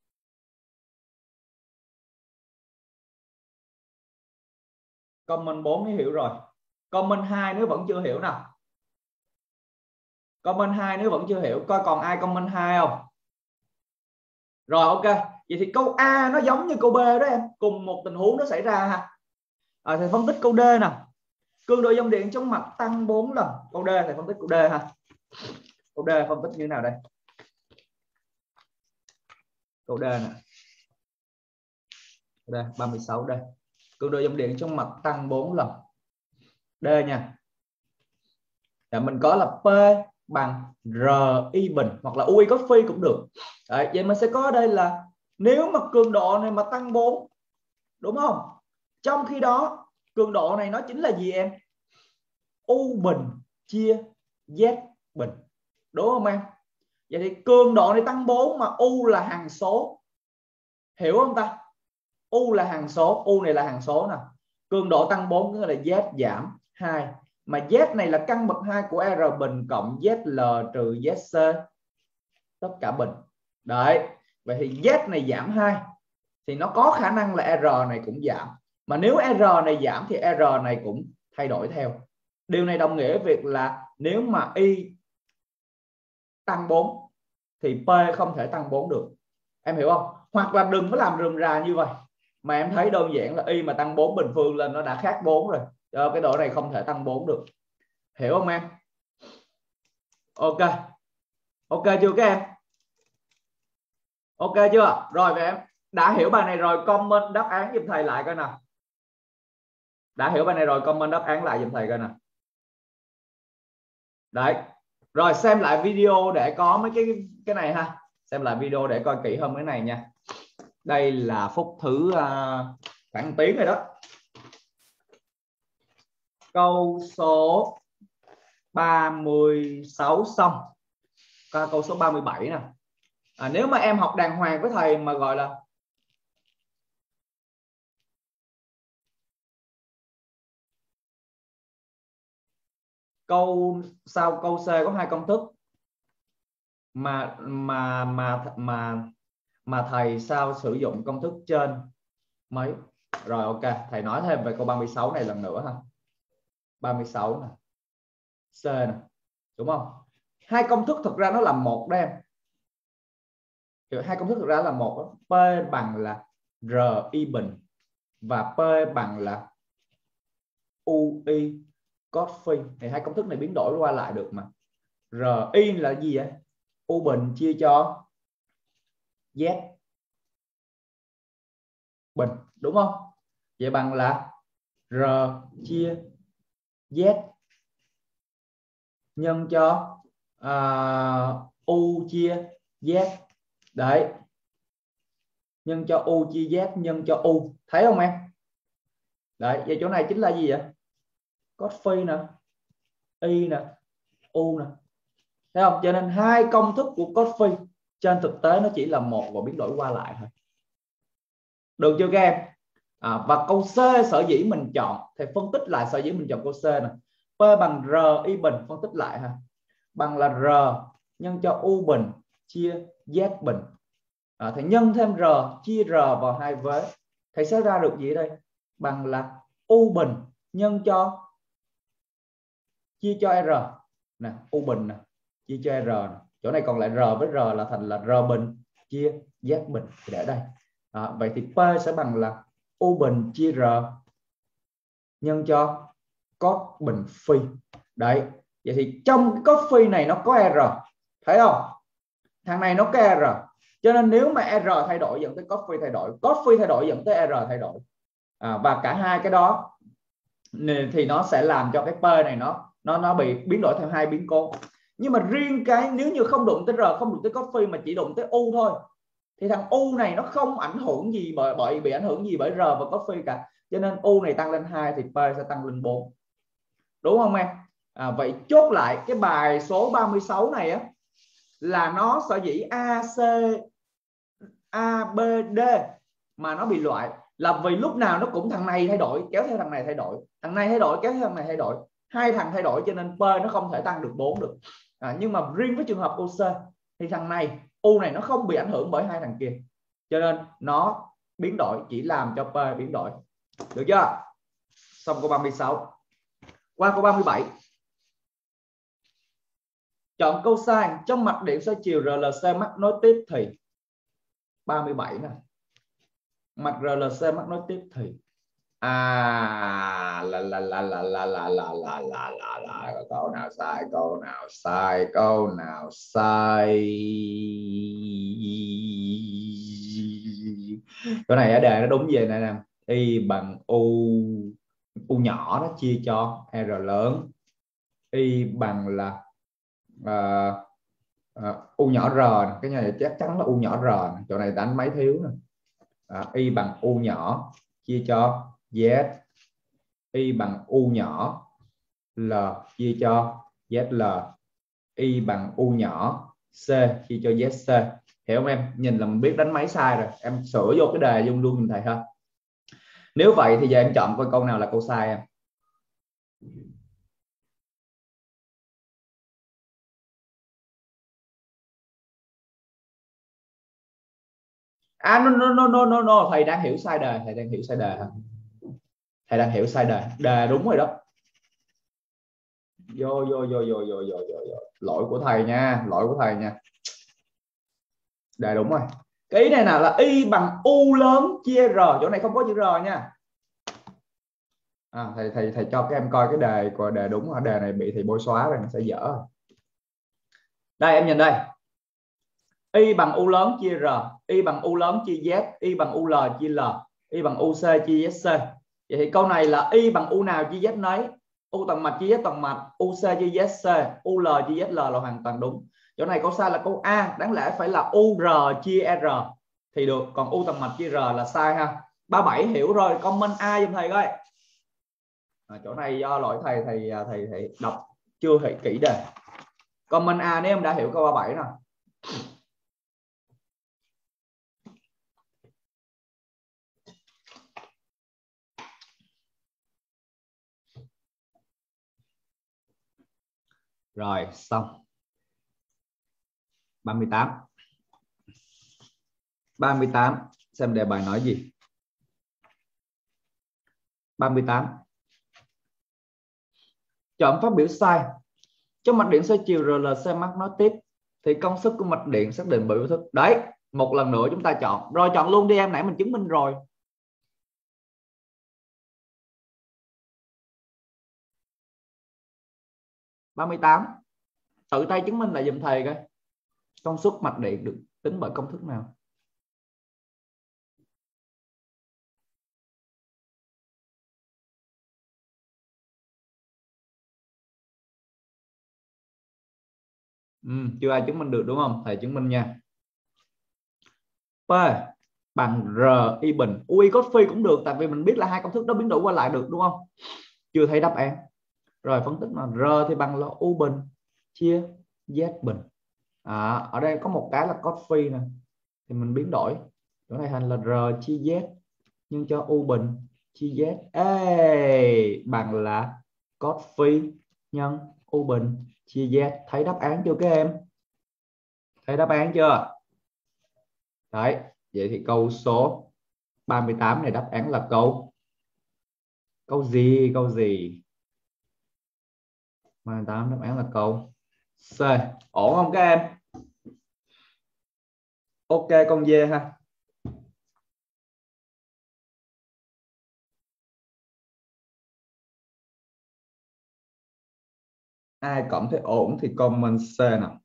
Comment bốn nếu hiểu rồi. Comment hai nếu vẫn chưa hiểu nè. Comment hai nếu vẫn chưa hiểu. Coi còn ai comment hai không? Rồi ok. Vậy thì câu A nó giống như câu B đó em. Cùng một tình huống nó xảy ra ha. À, thầy phân tích câu D nè. Cường độ dòng điện trong mặt tăng bốn lần. Câu D thầy phân tích câu D ha. Câu D phân tích như thế nào đây? Câu D nè. Câu D ba mươi sáu đây. Cường độ dòng điện trong mặt tăng bốn lần. D nha. Để mình có là P bằng R y bình hoặc là u i cos phi cũng được. Đấy, vậy mình sẽ có ở đây là nếu mà cường độ này mà tăng bốn, đúng không? Trong khi đó cường độ này nó chính là gì em? U bình chia Z bình. Đúng không em? Vậy thì cường độ này tăng bốn mà U là hằng số. Hiểu không ta? U là hằng số, U này là hằng số nè. Cường độ tăng bốn nghĩa là Z giảm hai. Mà Z này là căn bậc hai của R bình cộng Z L trừ Z C tất cả bình. Đấy. Vậy thì Z này giảm hai thì nó có khả năng là R này cũng giảm. Mà nếu R này giảm thì R này cũng thay đổi theo. Điều này đồng nghĩa việc là nếu mà Y tăng bốn thì P không thể tăng bốn được. Em hiểu không? Hoặc là đừng có làm rườm rà như vậy. Mà em thấy đơn giản là Y mà tăng bốn bình phương lên nó đã khác bốn rồi. Cho cái độ này không thể tăng bốn được. Hiểu không em? Ok. Ok chưa các em? Ok chưa? Rồi em đã hiểu bài này rồi comment đáp án giùm thầy lại coi nào. Đã hiểu bài này rồi comment đáp án lại giùm thầy coi nào. Đấy. Rồi xem lại video để có mấy cái cái này ha. Xem lại video để coi kỹ hơn cái này nha. Đây là phút thứ uh, khoảng một tiếng rồi đó. Câu số ba mươi sáu xong. Qua câu số ba mươi bảy nè. À, nếu mà em học đàng hoàng với thầy mà gọi là câu sau câu C có hai công thức mà mà mà mà mà thầy sao sử dụng công thức trên mấy. Rồi ok, thầy nói thêm về câu ba mươi sáu này lần nữa ha. ba mươi sáu nè. C nè. Đúng không? Hai công thức thực ra nó là một đó em. Hai công thức thực ra là một đó. P bằng là R y bình và P bằng là u i cos phi. Thì hai công thức này biến đổi qua lại được mà. R y là gì vậy? U bình chia cho Z bình, đúng không? Vậy bằng là R chia Z nhân cho uh, U chia Z. Đấy. Nhân cho U chia Z nhân cho U. Thấy không em? Đấy. Vậy chỗ này chính là gì vậy? Cos phi nè, Y nè, U nè. Thấy không? Cho nên hai công thức của cos phi trên thực tế nó chỉ là một và biến đổi qua lại thôi. Được chưa các em? À, và câu C sở dĩ mình chọn thì phân tích lại sở dĩ mình chọn câu C nè. P bằng R y bình, phân tích lại ha. Bằng là R nhân cho U bình chia Z bình. À, thì nhân thêm R chia R vào hai vế. Thầy sẽ ra được gì đây? Bằng là U bình nhân cho chia cho R. Nè, U bình nè, chia cho R nè. Chỗ này còn lại R với R là thành là R bình chia Z bình. Thì để đây. À, vậy thì P sẽ bằng là U bình chia R nhân cho cos bình phi. Đấy. Vậy thì trong cái cos phi này nó có R. Thấy không? Thằng này nó có R. Cho nên nếu mà R thay đổi dẫn tới cos phi thay đổi, cos phi thay đổi dẫn tới R thay đổi. À, và cả hai cái đó thì nó sẽ làm cho cái P này nó nó nó bị biến đổi theo hai biến cố. Nhưng mà riêng cái nếu như không đụng tới R, không đụng tới cos phi mà chỉ đụng tới U thôi, thì thằng U này nó không ảnh hưởng gì bởi bởi bị ảnh hưởng gì bởi R và cos phi cả. Cho nên U này tăng lên hai thì P sẽ tăng lên bốn. Đúng không em? À, vậy chốt lại cái bài số ba mươi sáu này á, là nó sở dĩ A, C, A, B, D mà nó bị loại là vì lúc nào nó cũng thằng này thay đổi kéo theo thằng này thay đổi, thằng này thay đổi kéo theo thằng này thay đổi, hai thằng thay đổi, cho nên P nó không thể tăng được bốn được. À, nhưng mà riêng với trường hợp U C thì thằng này U này nó không bị ảnh hưởng bởi hai thằng kia, cho nên nó biến đổi chỉ làm cho P biến đổi. Được chưa? Xong câu ba mươi sáu. Qua câu ba mươi bảy. Chọn câu sai. Trong mạch điện xoay chiều rờ lờ xê mắc nối tiếp thì ba mươi bảy nè. Mạch rờ lờ xê mắc nối tiếp thì à là là là là là là là là là là là câu nào sai, câu nào sai, câu nào sai. Cái này ở đề nó đúng về này nè. Y bằng U, U nhỏ nó chia cho R lớn. Y bằng là uh, uh, U nhỏ R, cái này chắc chắn là U nhỏ R. Chỗ này đánh máy thiếu nè. À, Y bằng U nhỏ chia cho Z. Y bằng U nhỏ L chia cho Z L. Y bằng U nhỏ C chia cho Z C. Hiểu không em? Nhìn là mình biết đánh máy sai rồi. Em sửa vô cái đề luôn luôn mình thầy ha. Nếu vậy thì giờ em chọn coi câu nào là câu sai em. À no no no no no no, thầy đang hiểu sai đề, thầy đang hiểu sai đề hả? Thầy đang hiểu sai đề. Đề đúng rồi đó. Vô vô vô vô vô vô vô vô. Lỗi của thầy nha, lỗi của thầy nha. Đề đúng rồi. Cái ý này nào là Y bằng U lớn chia R, chỗ này không có chữ R nha. À, thầy thầy thầy cho các em coi cái đề của đề đúng ở đề này bị thầy bôi xóa rồi, nó sẽ dở. Đây em nhìn đây. Y bằng U lớn chia R, Y bằng U lớn chia Z, Y bằng U L chia L, Y bằng U C chia Z C. Vậy thì câu này là Y bằng U nào chia Z nấy, U tầng mạch chia Z tầng mạch, U C chia Z C, U L chia Z L là hoàn toàn đúng. Chỗ này câu sai là câu A, đáng lẽ phải là U R chia R thì được, còn U tầng mạch chia R là sai ha. ba mươi bảy hiểu rồi, comment A giùm thầy coi. À, chỗ này do lỗi thầy thầy thầy thầy đọc chưa thấy kỹ đề. Comment A nếu em đã hiểu câu ba mươi bảy nè. Rồi xong. ba mươi tám. ba mươi tám xem đề bài nói gì. ba mươi tám. Chọn phát biểu sai. Trong mạch điện xoay chiều rờ lờ xê mắc nối tiếp thì công suất của mạch điện xác định bởi biểu thức. Đấy, một lần nữa chúng ta chọn. Rồi chọn luôn đi em, nãy mình chứng minh rồi. ba mươi tám. Tự tay chứng minh lại giùm thầy coi. Công suất mạch điện được tính bởi công thức nào? Ừ, chưa ai chứng minh được đúng không? Thầy chứng minh nha. P bằng R y bình U y cos phi cũng được, tại vì mình biết là hai công thức đó biến đổi qua lại được đúng không? Chưa thấy đáp án. Rồi phân tích là R thì bằng là U bình chia Z bình. À, ở đây có một cái là cos phi nè, thì mình biến đổi chỗ này thành là R chia Z nhân cho U bình chia Z. Ê, bằng là cos phi nhân U bình chia Z. Thấy đáp án chưa các em? Thấy đáp án chưa? Đấy, vậy thì câu số ba mươi tám này đáp án là câu câu gì? Câu gì? ba mươi tám đáp án là câu C. Ổn không các em? Ok con dê ha. Ai cảm thấy ổn thì comment C nào.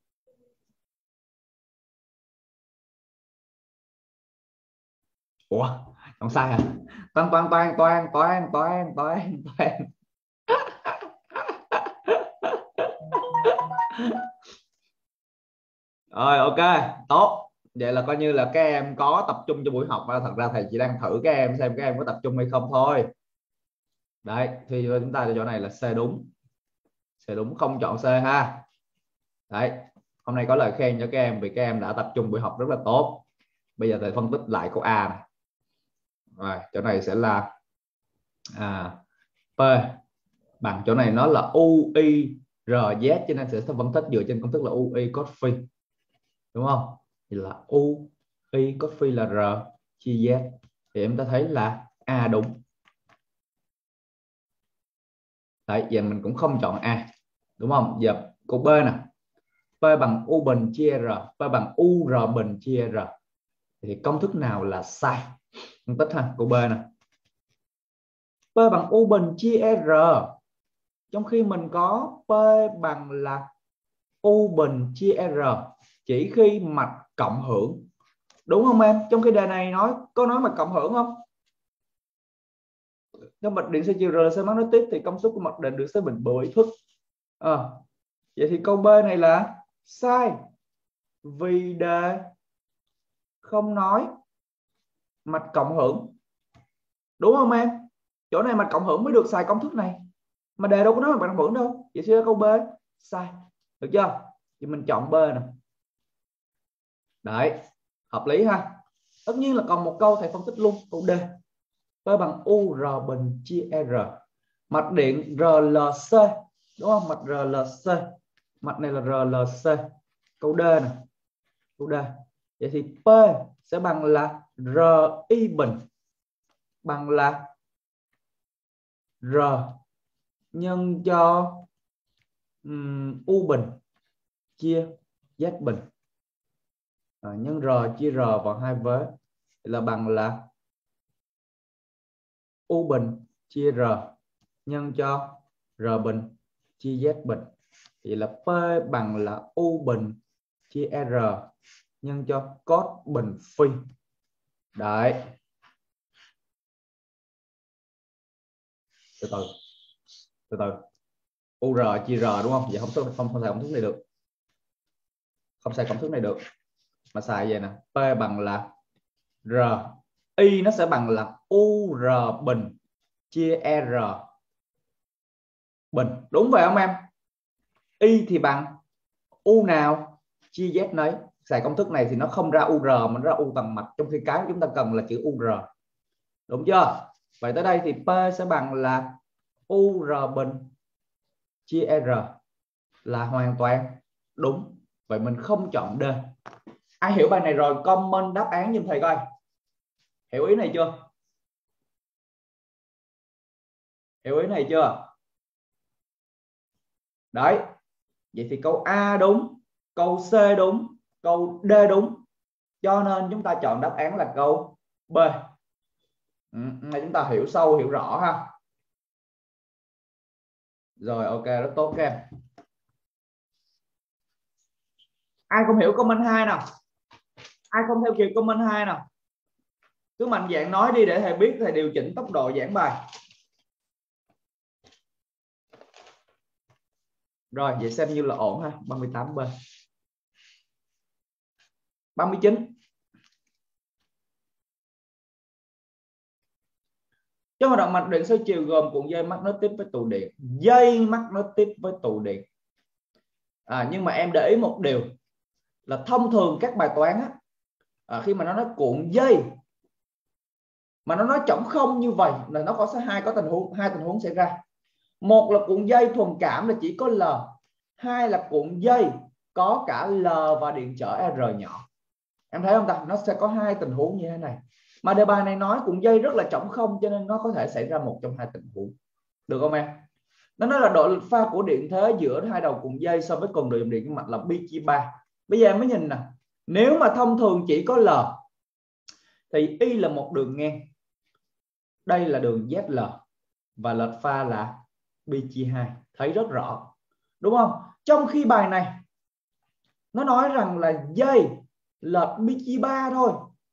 Ủa, không sai hả? Toan toan toan toan toan toan toan toan. Rồi ok, tốt. Vậy là coi như là các em có tập trung cho buổi học, và thật ra thầy chỉ đang thử các em xem các em có tập trung hay không thôi. Đấy, thì chúng ta ở chỗ này là C đúng. C đúng, không chọn C ha. Đấy, hôm nay có lời khen cho các em vì các em đã tập trung buổi học rất là tốt. Bây giờ thầy phân tích lại câu A này. Rồi, chỗ này sẽ là à, P bằng chỗ này nó là U Y R Z, cho nên sẽ phân tích dựa trên công thức là U Y cos phi, đúng không? Thì là U Y cos phi là R chia Z, thì em ta thấy là A đúng. Đấy, giờ mình cũng không chọn A, đúng không? Giờ câu B nè, P bằng U bình chia R, P bằng U R bình chia R, thì công thức nào là sai? Phân tích ha. Câu B nè, P bằng U bình chia R, trong khi mình có P bằng là U bình chia R chỉ khi mạch cộng hưởng, đúng không em? Trong khi đề này nói có nói mạch cộng hưởng không? Nếu mạch điện xoay chiều R sẽ nói tiếp thì công suất của mạch điện được xác định bởi thức. À, vậy thì câu B này là sai, vì đề không nói mạch cộng hưởng, đúng không em? Chỗ này mạch cộng hưởng mới được xài công thức này, mà đề đâu có nói mạch cộng hưởng đâu. Vậy thì câu B sai, được chưa? Thì mình chọn B nè. Đấy, hợp lý ha. Tất nhiên là còn một câu thầy phân tích luôn, câu D. P bằng U R bình chia R, mạch điện R L C, đúng không? Mạch R L C, mạch này là R L C. Câu D nè, câu D. Vậy thì P sẽ bằng là R Y bình bằng là R nhân cho um, U bình chia Z bình, à, nhân R chia R vào hai vế là bằng là U bình chia R nhân cho R bình chia Z bình. Thì là P bằng là U bình chia R nhân cho cos bình phi. Đấy, từ từ từ từ U R chia R đúng không? Vậy không không không xài công thức này được, không xài công thức này được, mà xài vậy nè. P bằng là R, Y nó sẽ bằng là U R bình chia R bình, đúng vậy không em? Y thì bằng U nào chia Z nấy. Xài công thức này thì nó không ra U R mà nó ra U tầng mạch, trong khi cái chúng ta cần là chữ U R, đúng chưa? Vậy tới đây thì P sẽ bằng là U R bình chia R là hoàn toàn đúng. Vậy mình không chọn D. Ai hiểu bài này rồi comment đáp án giùm thầy coi. Hiểu ý này chưa? Hiểu ý này chưa? Đấy, vậy thì câu A đúng, câu C đúng, câu D đúng, cho nên chúng ta chọn đáp án là câu B. Ừ, này chúng ta hiểu sâu hiểu rõ ha. Rồi ok, rất tốt các em. Ai không hiểu comment hai nào? Ai không theo kịp comment hai nào? Cứ mạnh dạn nói đi để thầy biết thầy điều chỉnh tốc độ giảng bài. Rồi vậy xem như là ổn ha. ba mươi tám B. ba mươi chín. Trong hoạt động mạch điện xoay chiều gồm cuộn dây mắc nối tiếp với tụ điện, dây mắc nối tiếp với tụ điện. À, nhưng mà em để ý một điều là thông thường các bài toán á, à, khi mà nó nói cuộn dây mà nó nói trống không như vậy là nó có hai có tình huống hai tình huống xảy ra. Một là cuộn dây thuần cảm là chỉ có L, hai là cuộn dây có cả L và điện trở R nhỏ. Em thấy không ta? Nó sẽ có hai tình huống như thế này. Mà đề bài này nói cuộn dây rất là trống không cho nên nó có thể xảy ra một trong hai tình huống. Được không em? Nó nói là độ lực pha của điện thế giữa hai đầu cuộn dây so với cùng đường điện mạch là pi chia ba. Bây giờ em mới nhìn nè. Nếu mà thông thường chỉ có L thì Y là một đường ngang. Đây là đường Z L và lệch pha là pi chia hai. Thấy rất rõ. Đúng không? Trong khi bài này nó nói rằng là dây lệch pi chia ba thôi.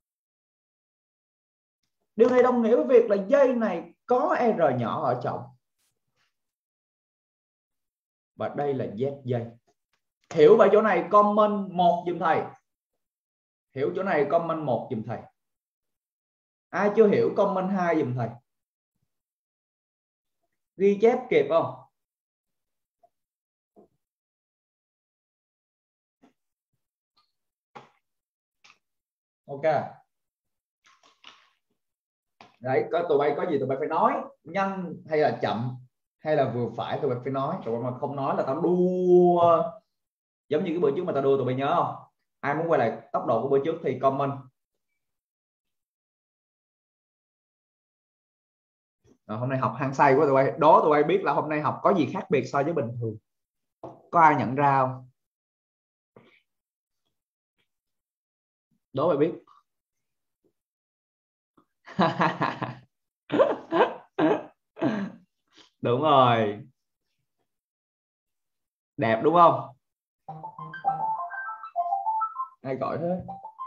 Điều này đồng nghĩa với việc là dây này có R nhỏ ở trọng. Và đây là Z dây. Hiểu vậy chỗ này comment một giùm thầy. Hiểu chỗ này comment một giùm thầy. Ai chưa hiểu comment hai giùm thầy. Ghi chép kịp không? Ok. Đấy, có tụi bay có gì tụi bay phải nói, nhanh hay là chậm hay là vừa phải tụi bay phải nói. Tụi bay mà không nói là tao đua. Giống như cái bữa trước mà tao đua tụi bay nhớ không? Ai muốn quay lại tốc độ của bữa trước thì comment. À, hôm nay học hăng say quá tụi bay. Đố tụi bay biết là hôm nay học có gì khác biệt so với bình thường. Có ai nhận ra không? Đố mày biết. Đúng rồi. Đẹp đúng không? Ai gọi thế?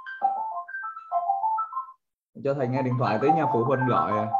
Cho thầy nghe điện thoại tới nha, phụ huynh gọi à.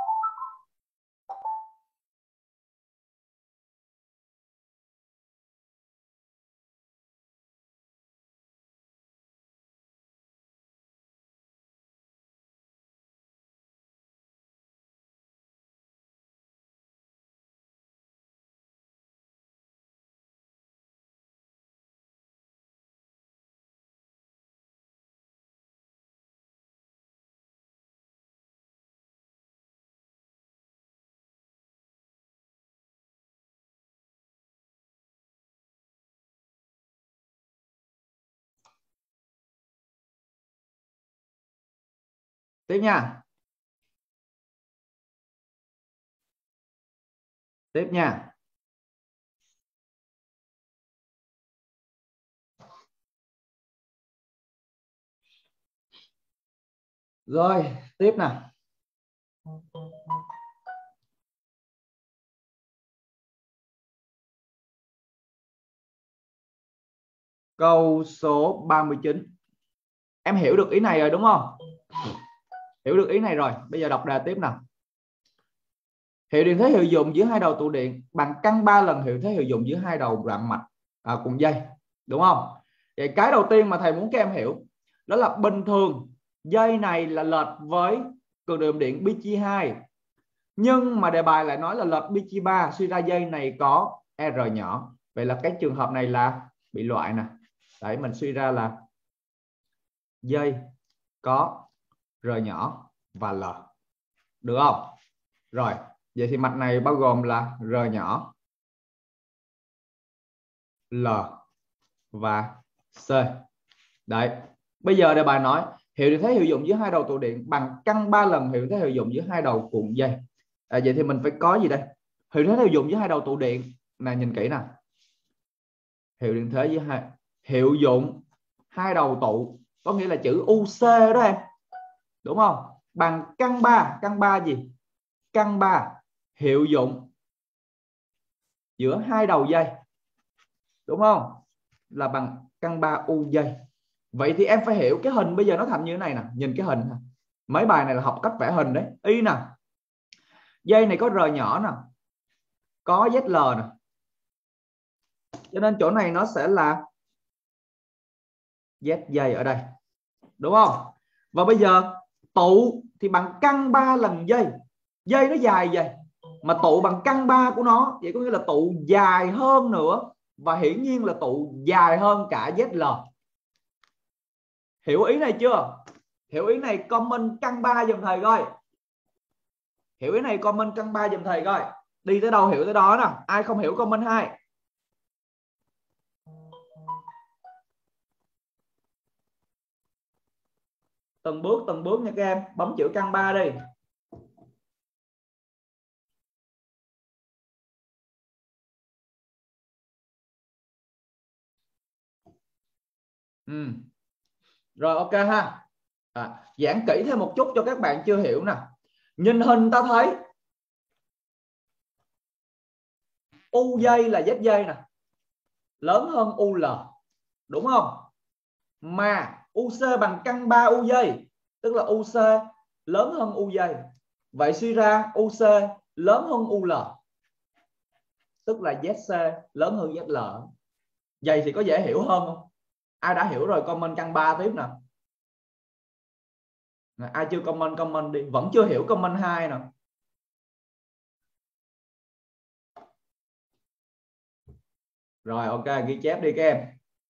Tiếp nha. Tiếp nha. Rồi, tiếp nào. Câu số ba mươi chín. Em hiểu được ý này rồi đúng không? Hiểu được ý này rồi. Bây giờ đọc đề tiếp nào. Hiệu điện thế hiệu dụng giữa hai đầu tụ điện bằng căn ba lần hiệu thế hiệu dụng giữa hai đầu đoạn mạch à, cuộn dây. Đúng không? Vậy cái đầu tiên mà thầy muốn các em hiểu đó là bình thường dây này là lệch với cường độ điện pi chia hai. Nhưng mà đề bài lại nói là lệch pi chia ba, suy ra dây này có R nhỏ. Vậy là cái trường hợp này là bị loại nè. Đấy, mình suy ra là dây có R nhỏ và L. Được không? Rồi, vậy thì mạch này bao gồm là R nhỏ, L và C. Đấy. Bây giờ đề bài nói hiệu điện thế hiệu dụng giữa hai đầu tụ điện bằng căn ba lần hiệu điện thế hiệu dụng giữa hai đầu cuộn dây. À, vậy thì mình phải có gì đây? Hiệu điện thế hiệu dụng giữa hai đầu tụ điện này, nhìn kỹ nè. Hiệu điện thế giữa hai hiệu dụng hai đầu tụ có nghĩa là chữ u xê đó em. Đúng không? Bằng căn ba, căn ba gì? Căn ba hiệu dụng giữa hai đầu dây. Đúng không? Là bằng căn ba u dây. Vậy thì em phải hiểu cái hình bây giờ nó thành như thế này nè, nhìn cái hình. Mấy bài này là học cách vẽ hình đấy. Y nè. Dây này có R nhỏ nè, có Z L nè. Cho nên chỗ này nó sẽ là Z dây ở đây. đúng không? Và bây giờ tụ thì bằng căn ba lần dây, dây nó dài vậy mà tụ bằng căn ba của nó, vậy có nghĩa là tụ dài hơn nữa, và hiển nhiên là tụ dài hơn cả Z L. Hiểu ý này chưa? Hiểu ý này comment căn ba giùm thầy coi. Hiểu ý này comment căn ba giùm thầy coi. Đi tới đâu hiểu tới đó nè. Ai không hiểu comment hai. Từng bước từng bước nha các em. Bấm chữ căn ba đi. Ừ. Rồi ok ha. À, giảng kỹ thêm một chút cho các bạn chưa hiểu nè. Nhìn hình ta thấy U dây là Z dây nè, lớn hơn U L, đúng không? Mà U C bằng căn ba U dây, tức là U C lớn hơn U dây. Vậy suy ra U C lớn hơn U L, tức là Z C lớn hơn Z L. Vậy thì có dễ hiểu hơn không? Ai đã hiểu rồi comment căn ba tiếp nè. Ai chưa comment comment đi. Vẫn chưa hiểu comment hai nè. Rồi ok, ghi chép đi các em.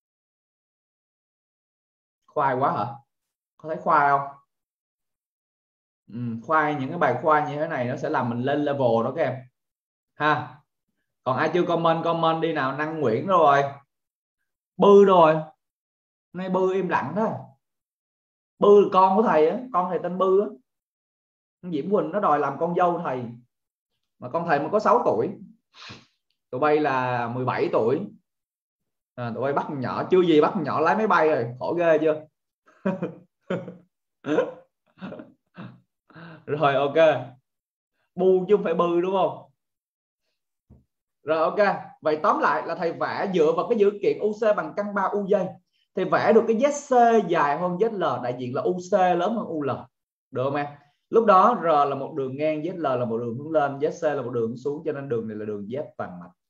Khoai quá hả? Có thấy khoai không? Ừ, khoai, những cái bài khoai như thế này nó sẽ làm mình lên level đó các em ha. Còn ai chưa comment comment đi nào. Năng Nguyễn rồi, Bư rồi. Hôm nay Bư im lặng thôi. Bư là con của thầy á, con thầy tên Bư á. Diễm Quỳnh nó đòi làm con dâu thầy, mà con thầy mới có sáu tuổi, tụi bay là mười bảy tuổi. À, tụi bay bắt nhỏ chưa gì bắt nhỏ lái máy bay rồi, khổ ghê chưa? Rồi ok, Bu chứ không phải Bư đúng không? Rồi ok, vậy tóm lại là thầy vẽ dựa vào cái dữ kiện U C bằng căn ba U dây, thì vẽ được cái Z C dài hơn Z L, đại diện là U C lớn hơn U L, được không em? Lúc đó R là một đường ngang, Z L là một đường hướng lên, Z C là một đường xuống, cho nên đường này là đường Z vành mạch.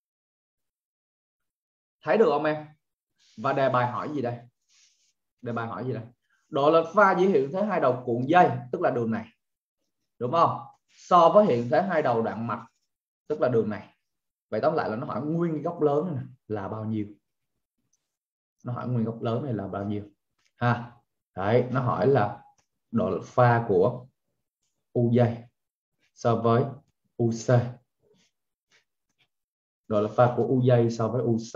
Thấy được không em? Và đề bài hỏi gì đây? Đề bài hỏi gì đây? Độ lệch pha giữa hiện thế hai đầu cuộn dây, tức là đường này, đúng không? So với hiện thế hai đầu đoạn mạch, tức là đường này. Vậy tóm lại là nó hỏi nguyên góc lớn này là bao nhiêu? Nó hỏi nguyên góc lớn này là bao nhiêu ha? Đấy, nó hỏi là độ lệch pha của U dây so với U C. Độ lệch pha của U dây so với U C.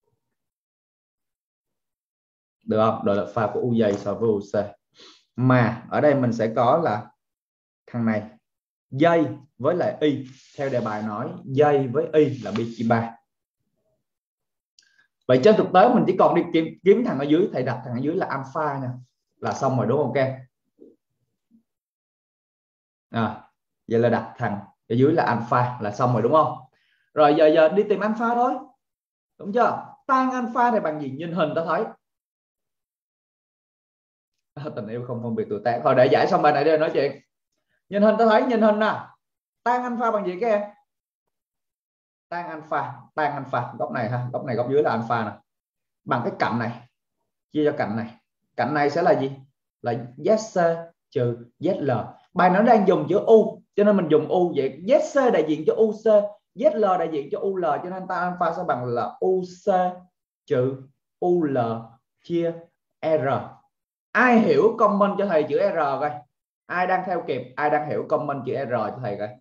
Được không? Độ lệch pha của U dây so với U C. Mà ở đây mình sẽ có là thằng này dây với lại y. Theo đề bài nói dây với y là pi chia ba. Vậy trên thực tế mình chỉ còn đi kiếm, kiếm thằng ở dưới. Thầy đặt thằng ở dưới là alpha nè, là xong rồi đúng không các em? À, vậy là đặt thằng ở dưới là alpha là xong rồi đúng không? Rồi giờ giờ đi tìm alpha thôi, đúng chưa? Tan alpha thì bằng gì? Nhìn hình ta thấy. À, tình yêu không phân biệt tuổi tác. Thôi để giải xong bài này đi nói chuyện. Nhìn hình ta thấy, nhìn hình nè. Tan alpha bằng gì các em? Tan alpha, tan alpha góc này ha, góc này góc dưới là alpha nè, bằng cái cạnh này chia cho cạnh này. Cạnh này sẽ là gì? Là Z C trừ Z L. Bài nó đang dùng chữ U cho nên mình dùng U, vậy Z C đại diện cho U C, Z L đại diện cho U L, cho nên tan alpha sẽ bằng là U C trừ U L chia R. Ai hiểu comment cho thầy chữ R coi. Ai đang theo kịp, ai đang hiểu comment chữ R cho thầy coi.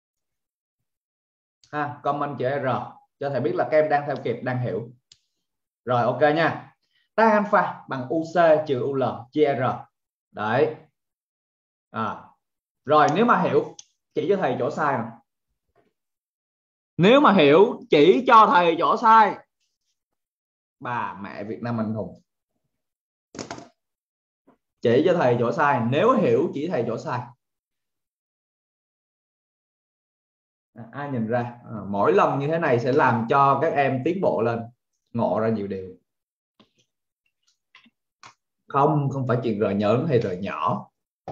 Ha, comment chữ R cho thầy biết là các em đang theo kịp, đang hiểu. Rồi ok nha. Tan alpha bằng U C trừ U L chia R. Đấy. À. Rồi nếu mà hiểu chỉ cho thầy chỗ sai này. Nếu mà hiểu chỉ cho thầy chỗ sai. Bà mẹ Việt Nam anh hùng. Chỉ cho thầy chỗ sai, nếu hiểu chỉ thầy chỗ sai. À, ai nhìn ra à, mỗi lần như thế này sẽ làm cho các em tiến bộ lên, ngộ ra nhiều điều. Không, không phải chuyện R lớn hay R nhỏ.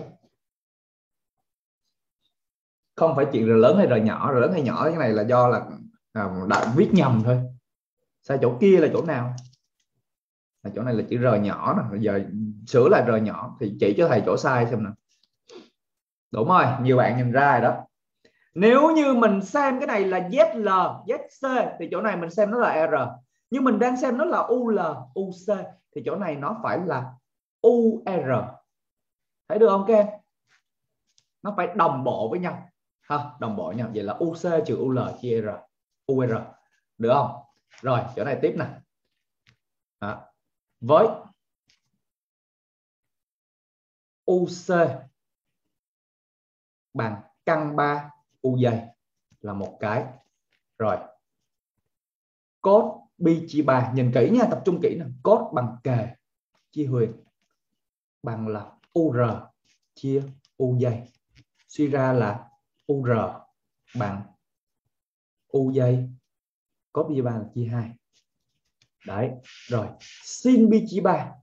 Không phải chuyện R lớn hay R nhỏ. R lớn hay nhỏ cái này là do là à, đã viết nhầm thôi. Sai chỗ kia là chỗ nào? là chỗ này là chữ R nhỏ nè, giờ sửa lại R nhỏ thì chỉ cho thầy chỗ sai xem nào. Đúng rồi, nhiều bạn nhìn ra rồi đó. Nếu như mình xem cái này là Z L, Z C thì chỗ này mình xem nó là R. Nhưng mình đang xem nó là U L, U C thì chỗ này nó phải là U R. Thấy được không các em? Nó phải đồng bộ với nhau. Ha, đồng bộ với nhau. Vậy là U C trừ U L chia R. U R. Được không? Rồi, chỗ này tiếp nè. Đó. Với U C bằng căn ba U dây là một cái. Rồi. Cos pi chia ba, nhìn kỹ nha, tập trung kỹ nè. Cos bằng kề chia huyền bằng là U R chia U dây. Suy ra là U R bằng U dây cos pi chia ba là chia hai. Đấy, rồi sin pi chia ba.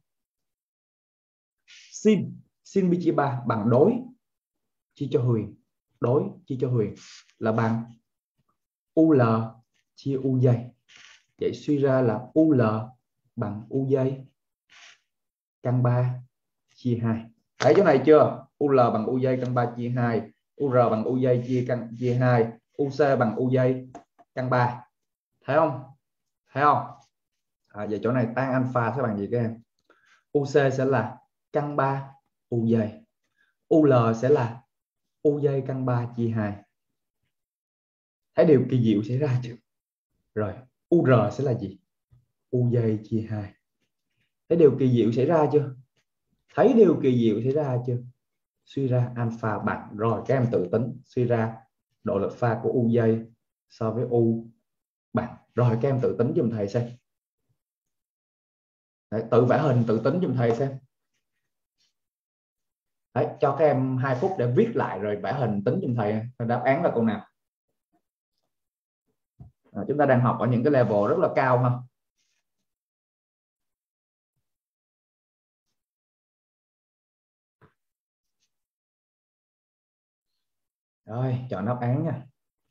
Sin sin pi chia ba bằng đối chia cho huyền, đối chia cho huyền là bằng U L chia U dây. Vậy suy ra là U L bằng U dây căn ba chia hai. Thấy chỗ này chưa? U L bằng U dây căn ba chia hai, U R bằng U dây chia căn chia hai, U C bằng U dây căn ba. Thấy không? Thấy không? À, vậy chỗ này tan alpha sẽ bằng gì các em? U C sẽ là căn ba U dây, U L sẽ là U dây căn ba chia hai. Thấy điều kỳ diệu xảy ra chưa? Rồi, U R sẽ là gì? U dây chia hai. Thấy điều kỳ diệu xảy ra chưa? Thấy điều kỳ diệu xảy ra chưa? Suy ra alpha bằng, rồi các em tự tính suy ra độ lệch pha của U dây so với U bằng. Rồi các em tự tính giùm thầy xem. Đấy, tự vẽ hình tự tính giùm thầy xem. Đấy, cho các em hai phút để viết lại rồi vẽ hình tính giùm thầy. Đáp án là câu nào? À, chúng ta đang học ở những cái level rất là cao ha. Rồi, chọn đáp án nha.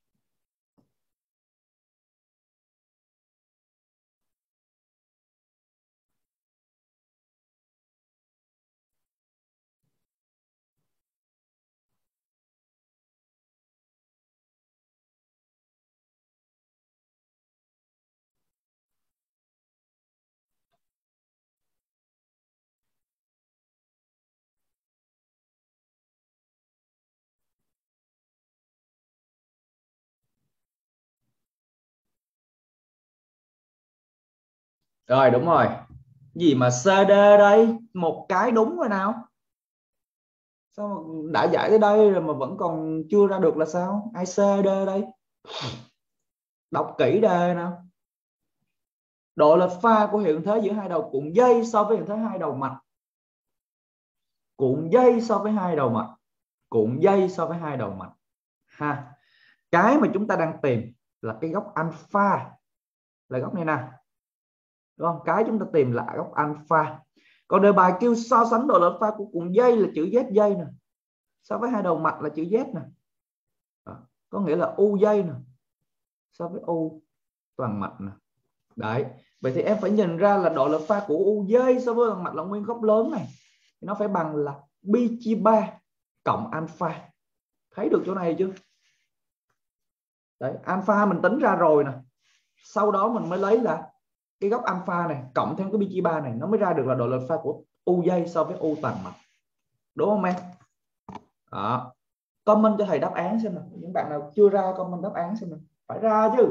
Rồi, đúng rồi. Gì mà xê đê đây? Một cái đúng rồi nào. Sao mà đã giải tới đây rồi mà vẫn còn chưa ra được là sao? Ai xê đê đây? Đọc kỹ đề nào. Độ lệch pha của hiện thế giữa hai đầu cuộn dây so với hiện thế hai đầu mạch. Cuộn dây so với hai đầu mạch. Cuộn dây so với hai đầu mạch. Ha. Cái mà chúng ta đang tìm là cái góc alpha, là góc này nè. Đúng không? Cái chúng ta tìm là góc alpha. Còn đề bài kêu so sánh độ lệch pha của cuộn dây là chữ Z dây nè, so với hai đầu mạch là chữ Z nè. Đó. Có nghĩa là U dây nè so với U toàn mạch nè. Đấy. Vậy thì em phải nhìn ra là độ lệch pha của U dây so với toàn mạch là nguyên gốc lớn này. Nó phải bằng là pi chia ba cộng alpha. Thấy được chỗ này chưa? Đấy, alpha mình tính ra rồi nè. Sau đó mình mới lấy là cái góc alpha này cộng thêm cái pi chia ba này, nó mới ra được là độ lệch pha của U dây so với U toàn mạch. Đúng không em? Đó. Comment cho thầy đáp án xem nào. Những bạn nào chưa ra comment đáp án xem nào. Phải ra chứ.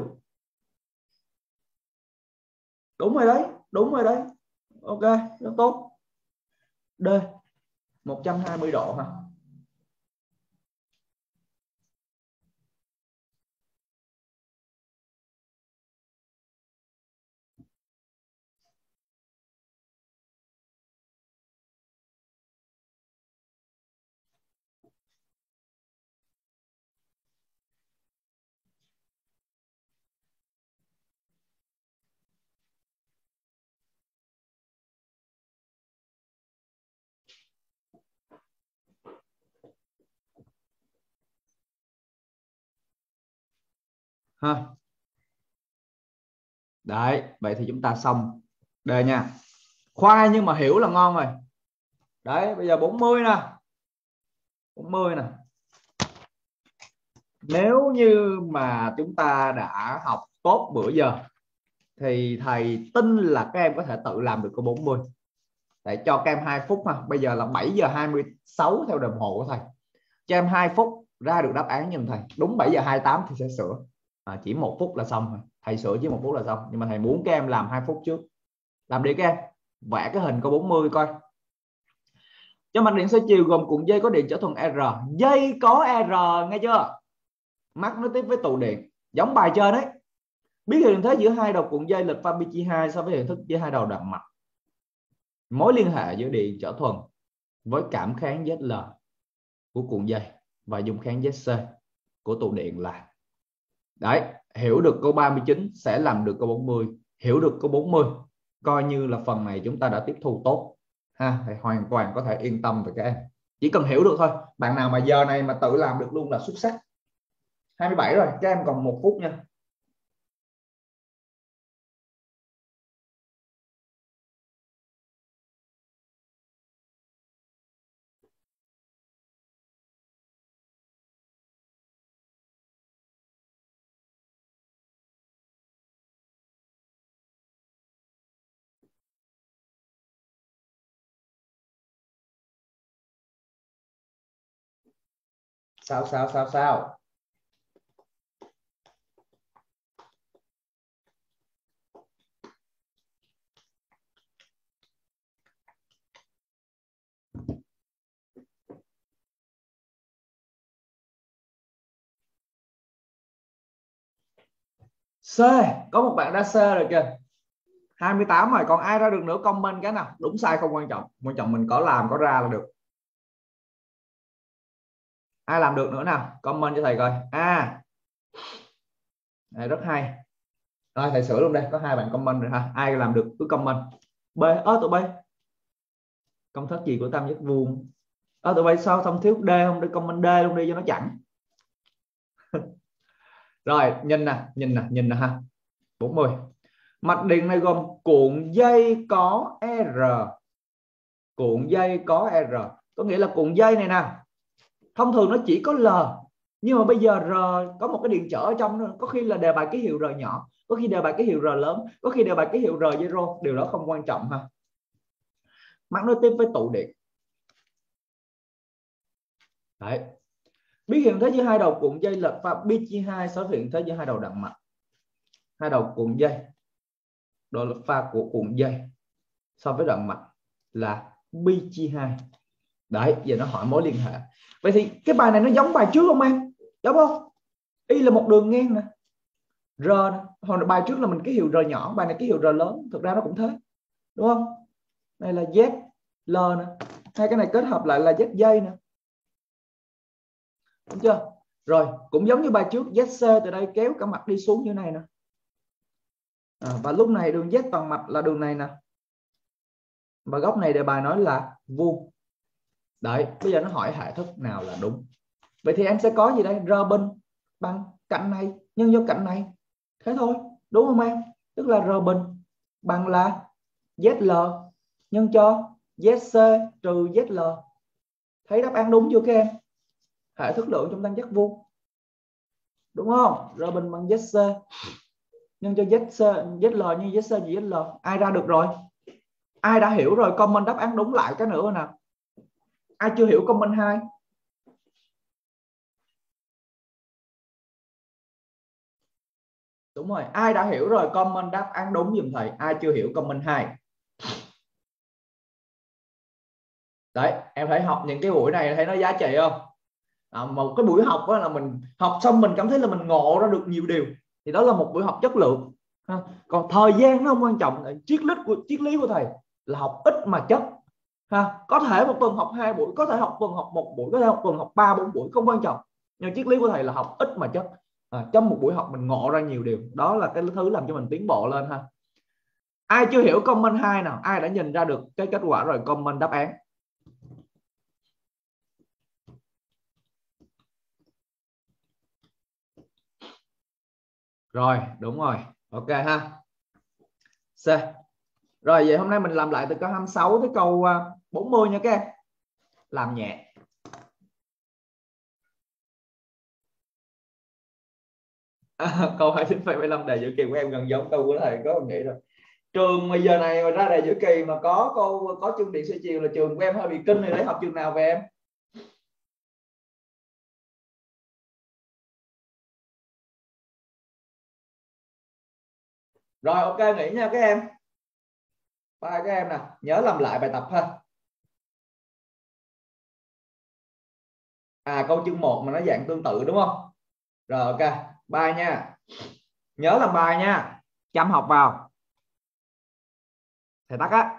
Đúng rồi đấy, đúng rồi đấy. Ok, rất tốt. D, một trăm hai mươi độ hả? Ha. Đấy, vậy thì chúng ta xong D nha. Khoai nhưng mà hiểu là ngon rồi. Đấy, bây giờ bốn mươi nè. bốn mươi nè. Nếu như mà chúng ta đã học tốt bữa giờ thì thầy tin là các em có thể tự làm được câu bốn mươi. Để cho các em hai phút ha. Bây giờ là bảy giờ hai mươi sáu theo đồng hồ của thầy. Cho em hai phút ra được đáp án giùm thầy. Đúng bảy giờ hai mươi tám thì sẽ sửa. À, chỉ một phút là xong rồi. Thầy sửa chỉ một phút là xong. Nhưng mà thầy muốn các em làm hai phút trước. Làm đi các em. Vẽ cái hình câu bốn mươi coi. Cho mạch điện xoay chiều gồm cuộn dây có điện trở thuần R. Dây có R, nghe chưa? Mắc nó tiếp với tụ điện. Giống bài trên đấy. Biết hình thế giữa hai đầu cuộn dây lệch pha pi chia hai so với hình thức giữa hai đầu đoạn mạch. Mối liên hệ giữa điện trở thuần với cảm kháng Z L của cuộn dây và dung kháng Z C của tụ điện là. Đấy, hiểu được câu ba mươi chín sẽ làm được câu bốn mươi. Hiểu được câu bốn mươi coi như là phần này chúng ta đã tiếp thu tốt ha. Thầy hoàn toàn có thể yên tâm về các em. Chỉ cần hiểu được thôi. Bạn nào mà giờ này mà tự làm được luôn là xuất sắc. hai mươi bảy rồi, các em còn một phút nha. Sao sao sao sao? C, có một bạn ra C rồi kìa. hai mươi tám rồi, còn ai ra được nữa comment cái nào. Đúng sai không quan trọng, quan trọng mình có làm có ra là được. Ai làm được nữa nào, comment cho thầy coi. À, này rất hay. Rồi thầy sửa luôn đây, có hai bạn comment rồi ha. Ai làm được cứ comment. B, ớ tụi bay công thức gì của tam giác vuông? Ớ tụi bay sao không thiếu D không? Đi comment D luôn đi cho nó chẳng. Rồi nhìn nè, nhìn nè, nhìn nè ha. bốn mươi. Mạch điện này gồm cuộn dây có R. Cuộn dây có R có nghĩa là cuộn dây này nè, thông thường nó chỉ có L, nhưng mà bây giờ R có một cái điện trở ở trong nữa. Có khi là đề bài ký hiệu R nhỏ, có khi đề bài ký hiệu R lớn, có khi đề bài ký hiệu R zero. Điều đó không quan trọng ha. Mắc nối tiếp với tụ điện. Đấy. Biết hiện thế giữa hai đầu cuộn dây lệch pha pi chia hai so với hiện thế giữa hai đầu đoạn mạch. Hai đầu cuộn dây, độ lệch pha của cuộn dây so với đoạn mạch là pi chia hai. Đấy, giờ nó hỏi mối liên hệ. Vậy thì cái bài này nó giống bài trước không em? Giống không? Y là một đường ngang nè, R nè. Hồi bài trước là mình ký hiệu R nhỏ, bài này ký hiệu R lớn. Thực ra nó cũng thế, đúng không? Đây là Z L nè, hai cái này kết hợp lại là Z dây nè, đúng chưa? Rồi cũng giống như bài trước, Z C từ đây kéo cả mặt đi xuống như này nè. À, và lúc này đường Z toàn mạch là đường này nè, và góc này đề bài nói là vuông. Đấy, bây giờ nó hỏi hệ thức nào là đúng. Vậy thì em sẽ có gì đây? R bình bằng cạnh này nhân vô cạnh này. Thế thôi, đúng không em? Tức là R bình bằng là Z L nhân cho Z C trừ Z L. Thấy đáp án đúng chưa các em? Hệ thức lượng trong tam giác vuông. Đúng không? R bình bằng Z C nhân cho Z C, Z L nhân Z C trừ Z L. Ai ra được rồi? Ai đã hiểu rồi comment đáp án đúng lại cái nữa nè. Ai chưa hiểu comment hai? Đúng rồi, ai đã hiểu rồi comment đáp án đúng giùm thầy. Ai chưa hiểu comment hai. Đấy, em thấy học những cái buổi này thấy nó giá trị không? À, một cái buổi học đó là mình học xong mình cảm thấy là mình ngộ ra được nhiều điều, thì đó là một buổi học chất lượng ha. Còn thời gian nó không quan trọng. Triết lý của triết lý của thầy là học ít mà chất ha. Có thể một tuần học hai buổi, có thể học tuần học một buổi, có thể học tuần học ba bốn buổi, không quan trọng. Nhưng triết lý của thầy là học ít mà chất. À, trong một buổi học mình ngộ ra nhiều điều, đó là cái thứ làm cho mình tiến bộ lên ha. Ai chưa hiểu comment hai nào? Ai đã nhìn ra được cái kết quả rồi comment đáp án. Rồi, đúng rồi. Ok ha. C. Rồi vậy hôm nay mình làm lại từ câu hai mươi sáu tới câu bốn mươi nha các em. Làm nhẹ. À, câu hai mươi chín phẩy bảy mươi lăm đề giữa kỳ của em gần giống câu của thầy có nghĩ rồi. Trường bây giờ này mà ra đề giữa kỳ mà có câu có chương điện xoay chiều là trường của em hơi bị kinh rồi đấy. Học trường nào về em? Rồi ok, nghỉ nha các em. Bye các em nè, nhớ làm lại bài tập ha. À câu chương một mà nó dạng tương tự đúng không? Rồi ok, bye nha. Nhớ làm bài nha. Chăm học vào. Thầy tắt á.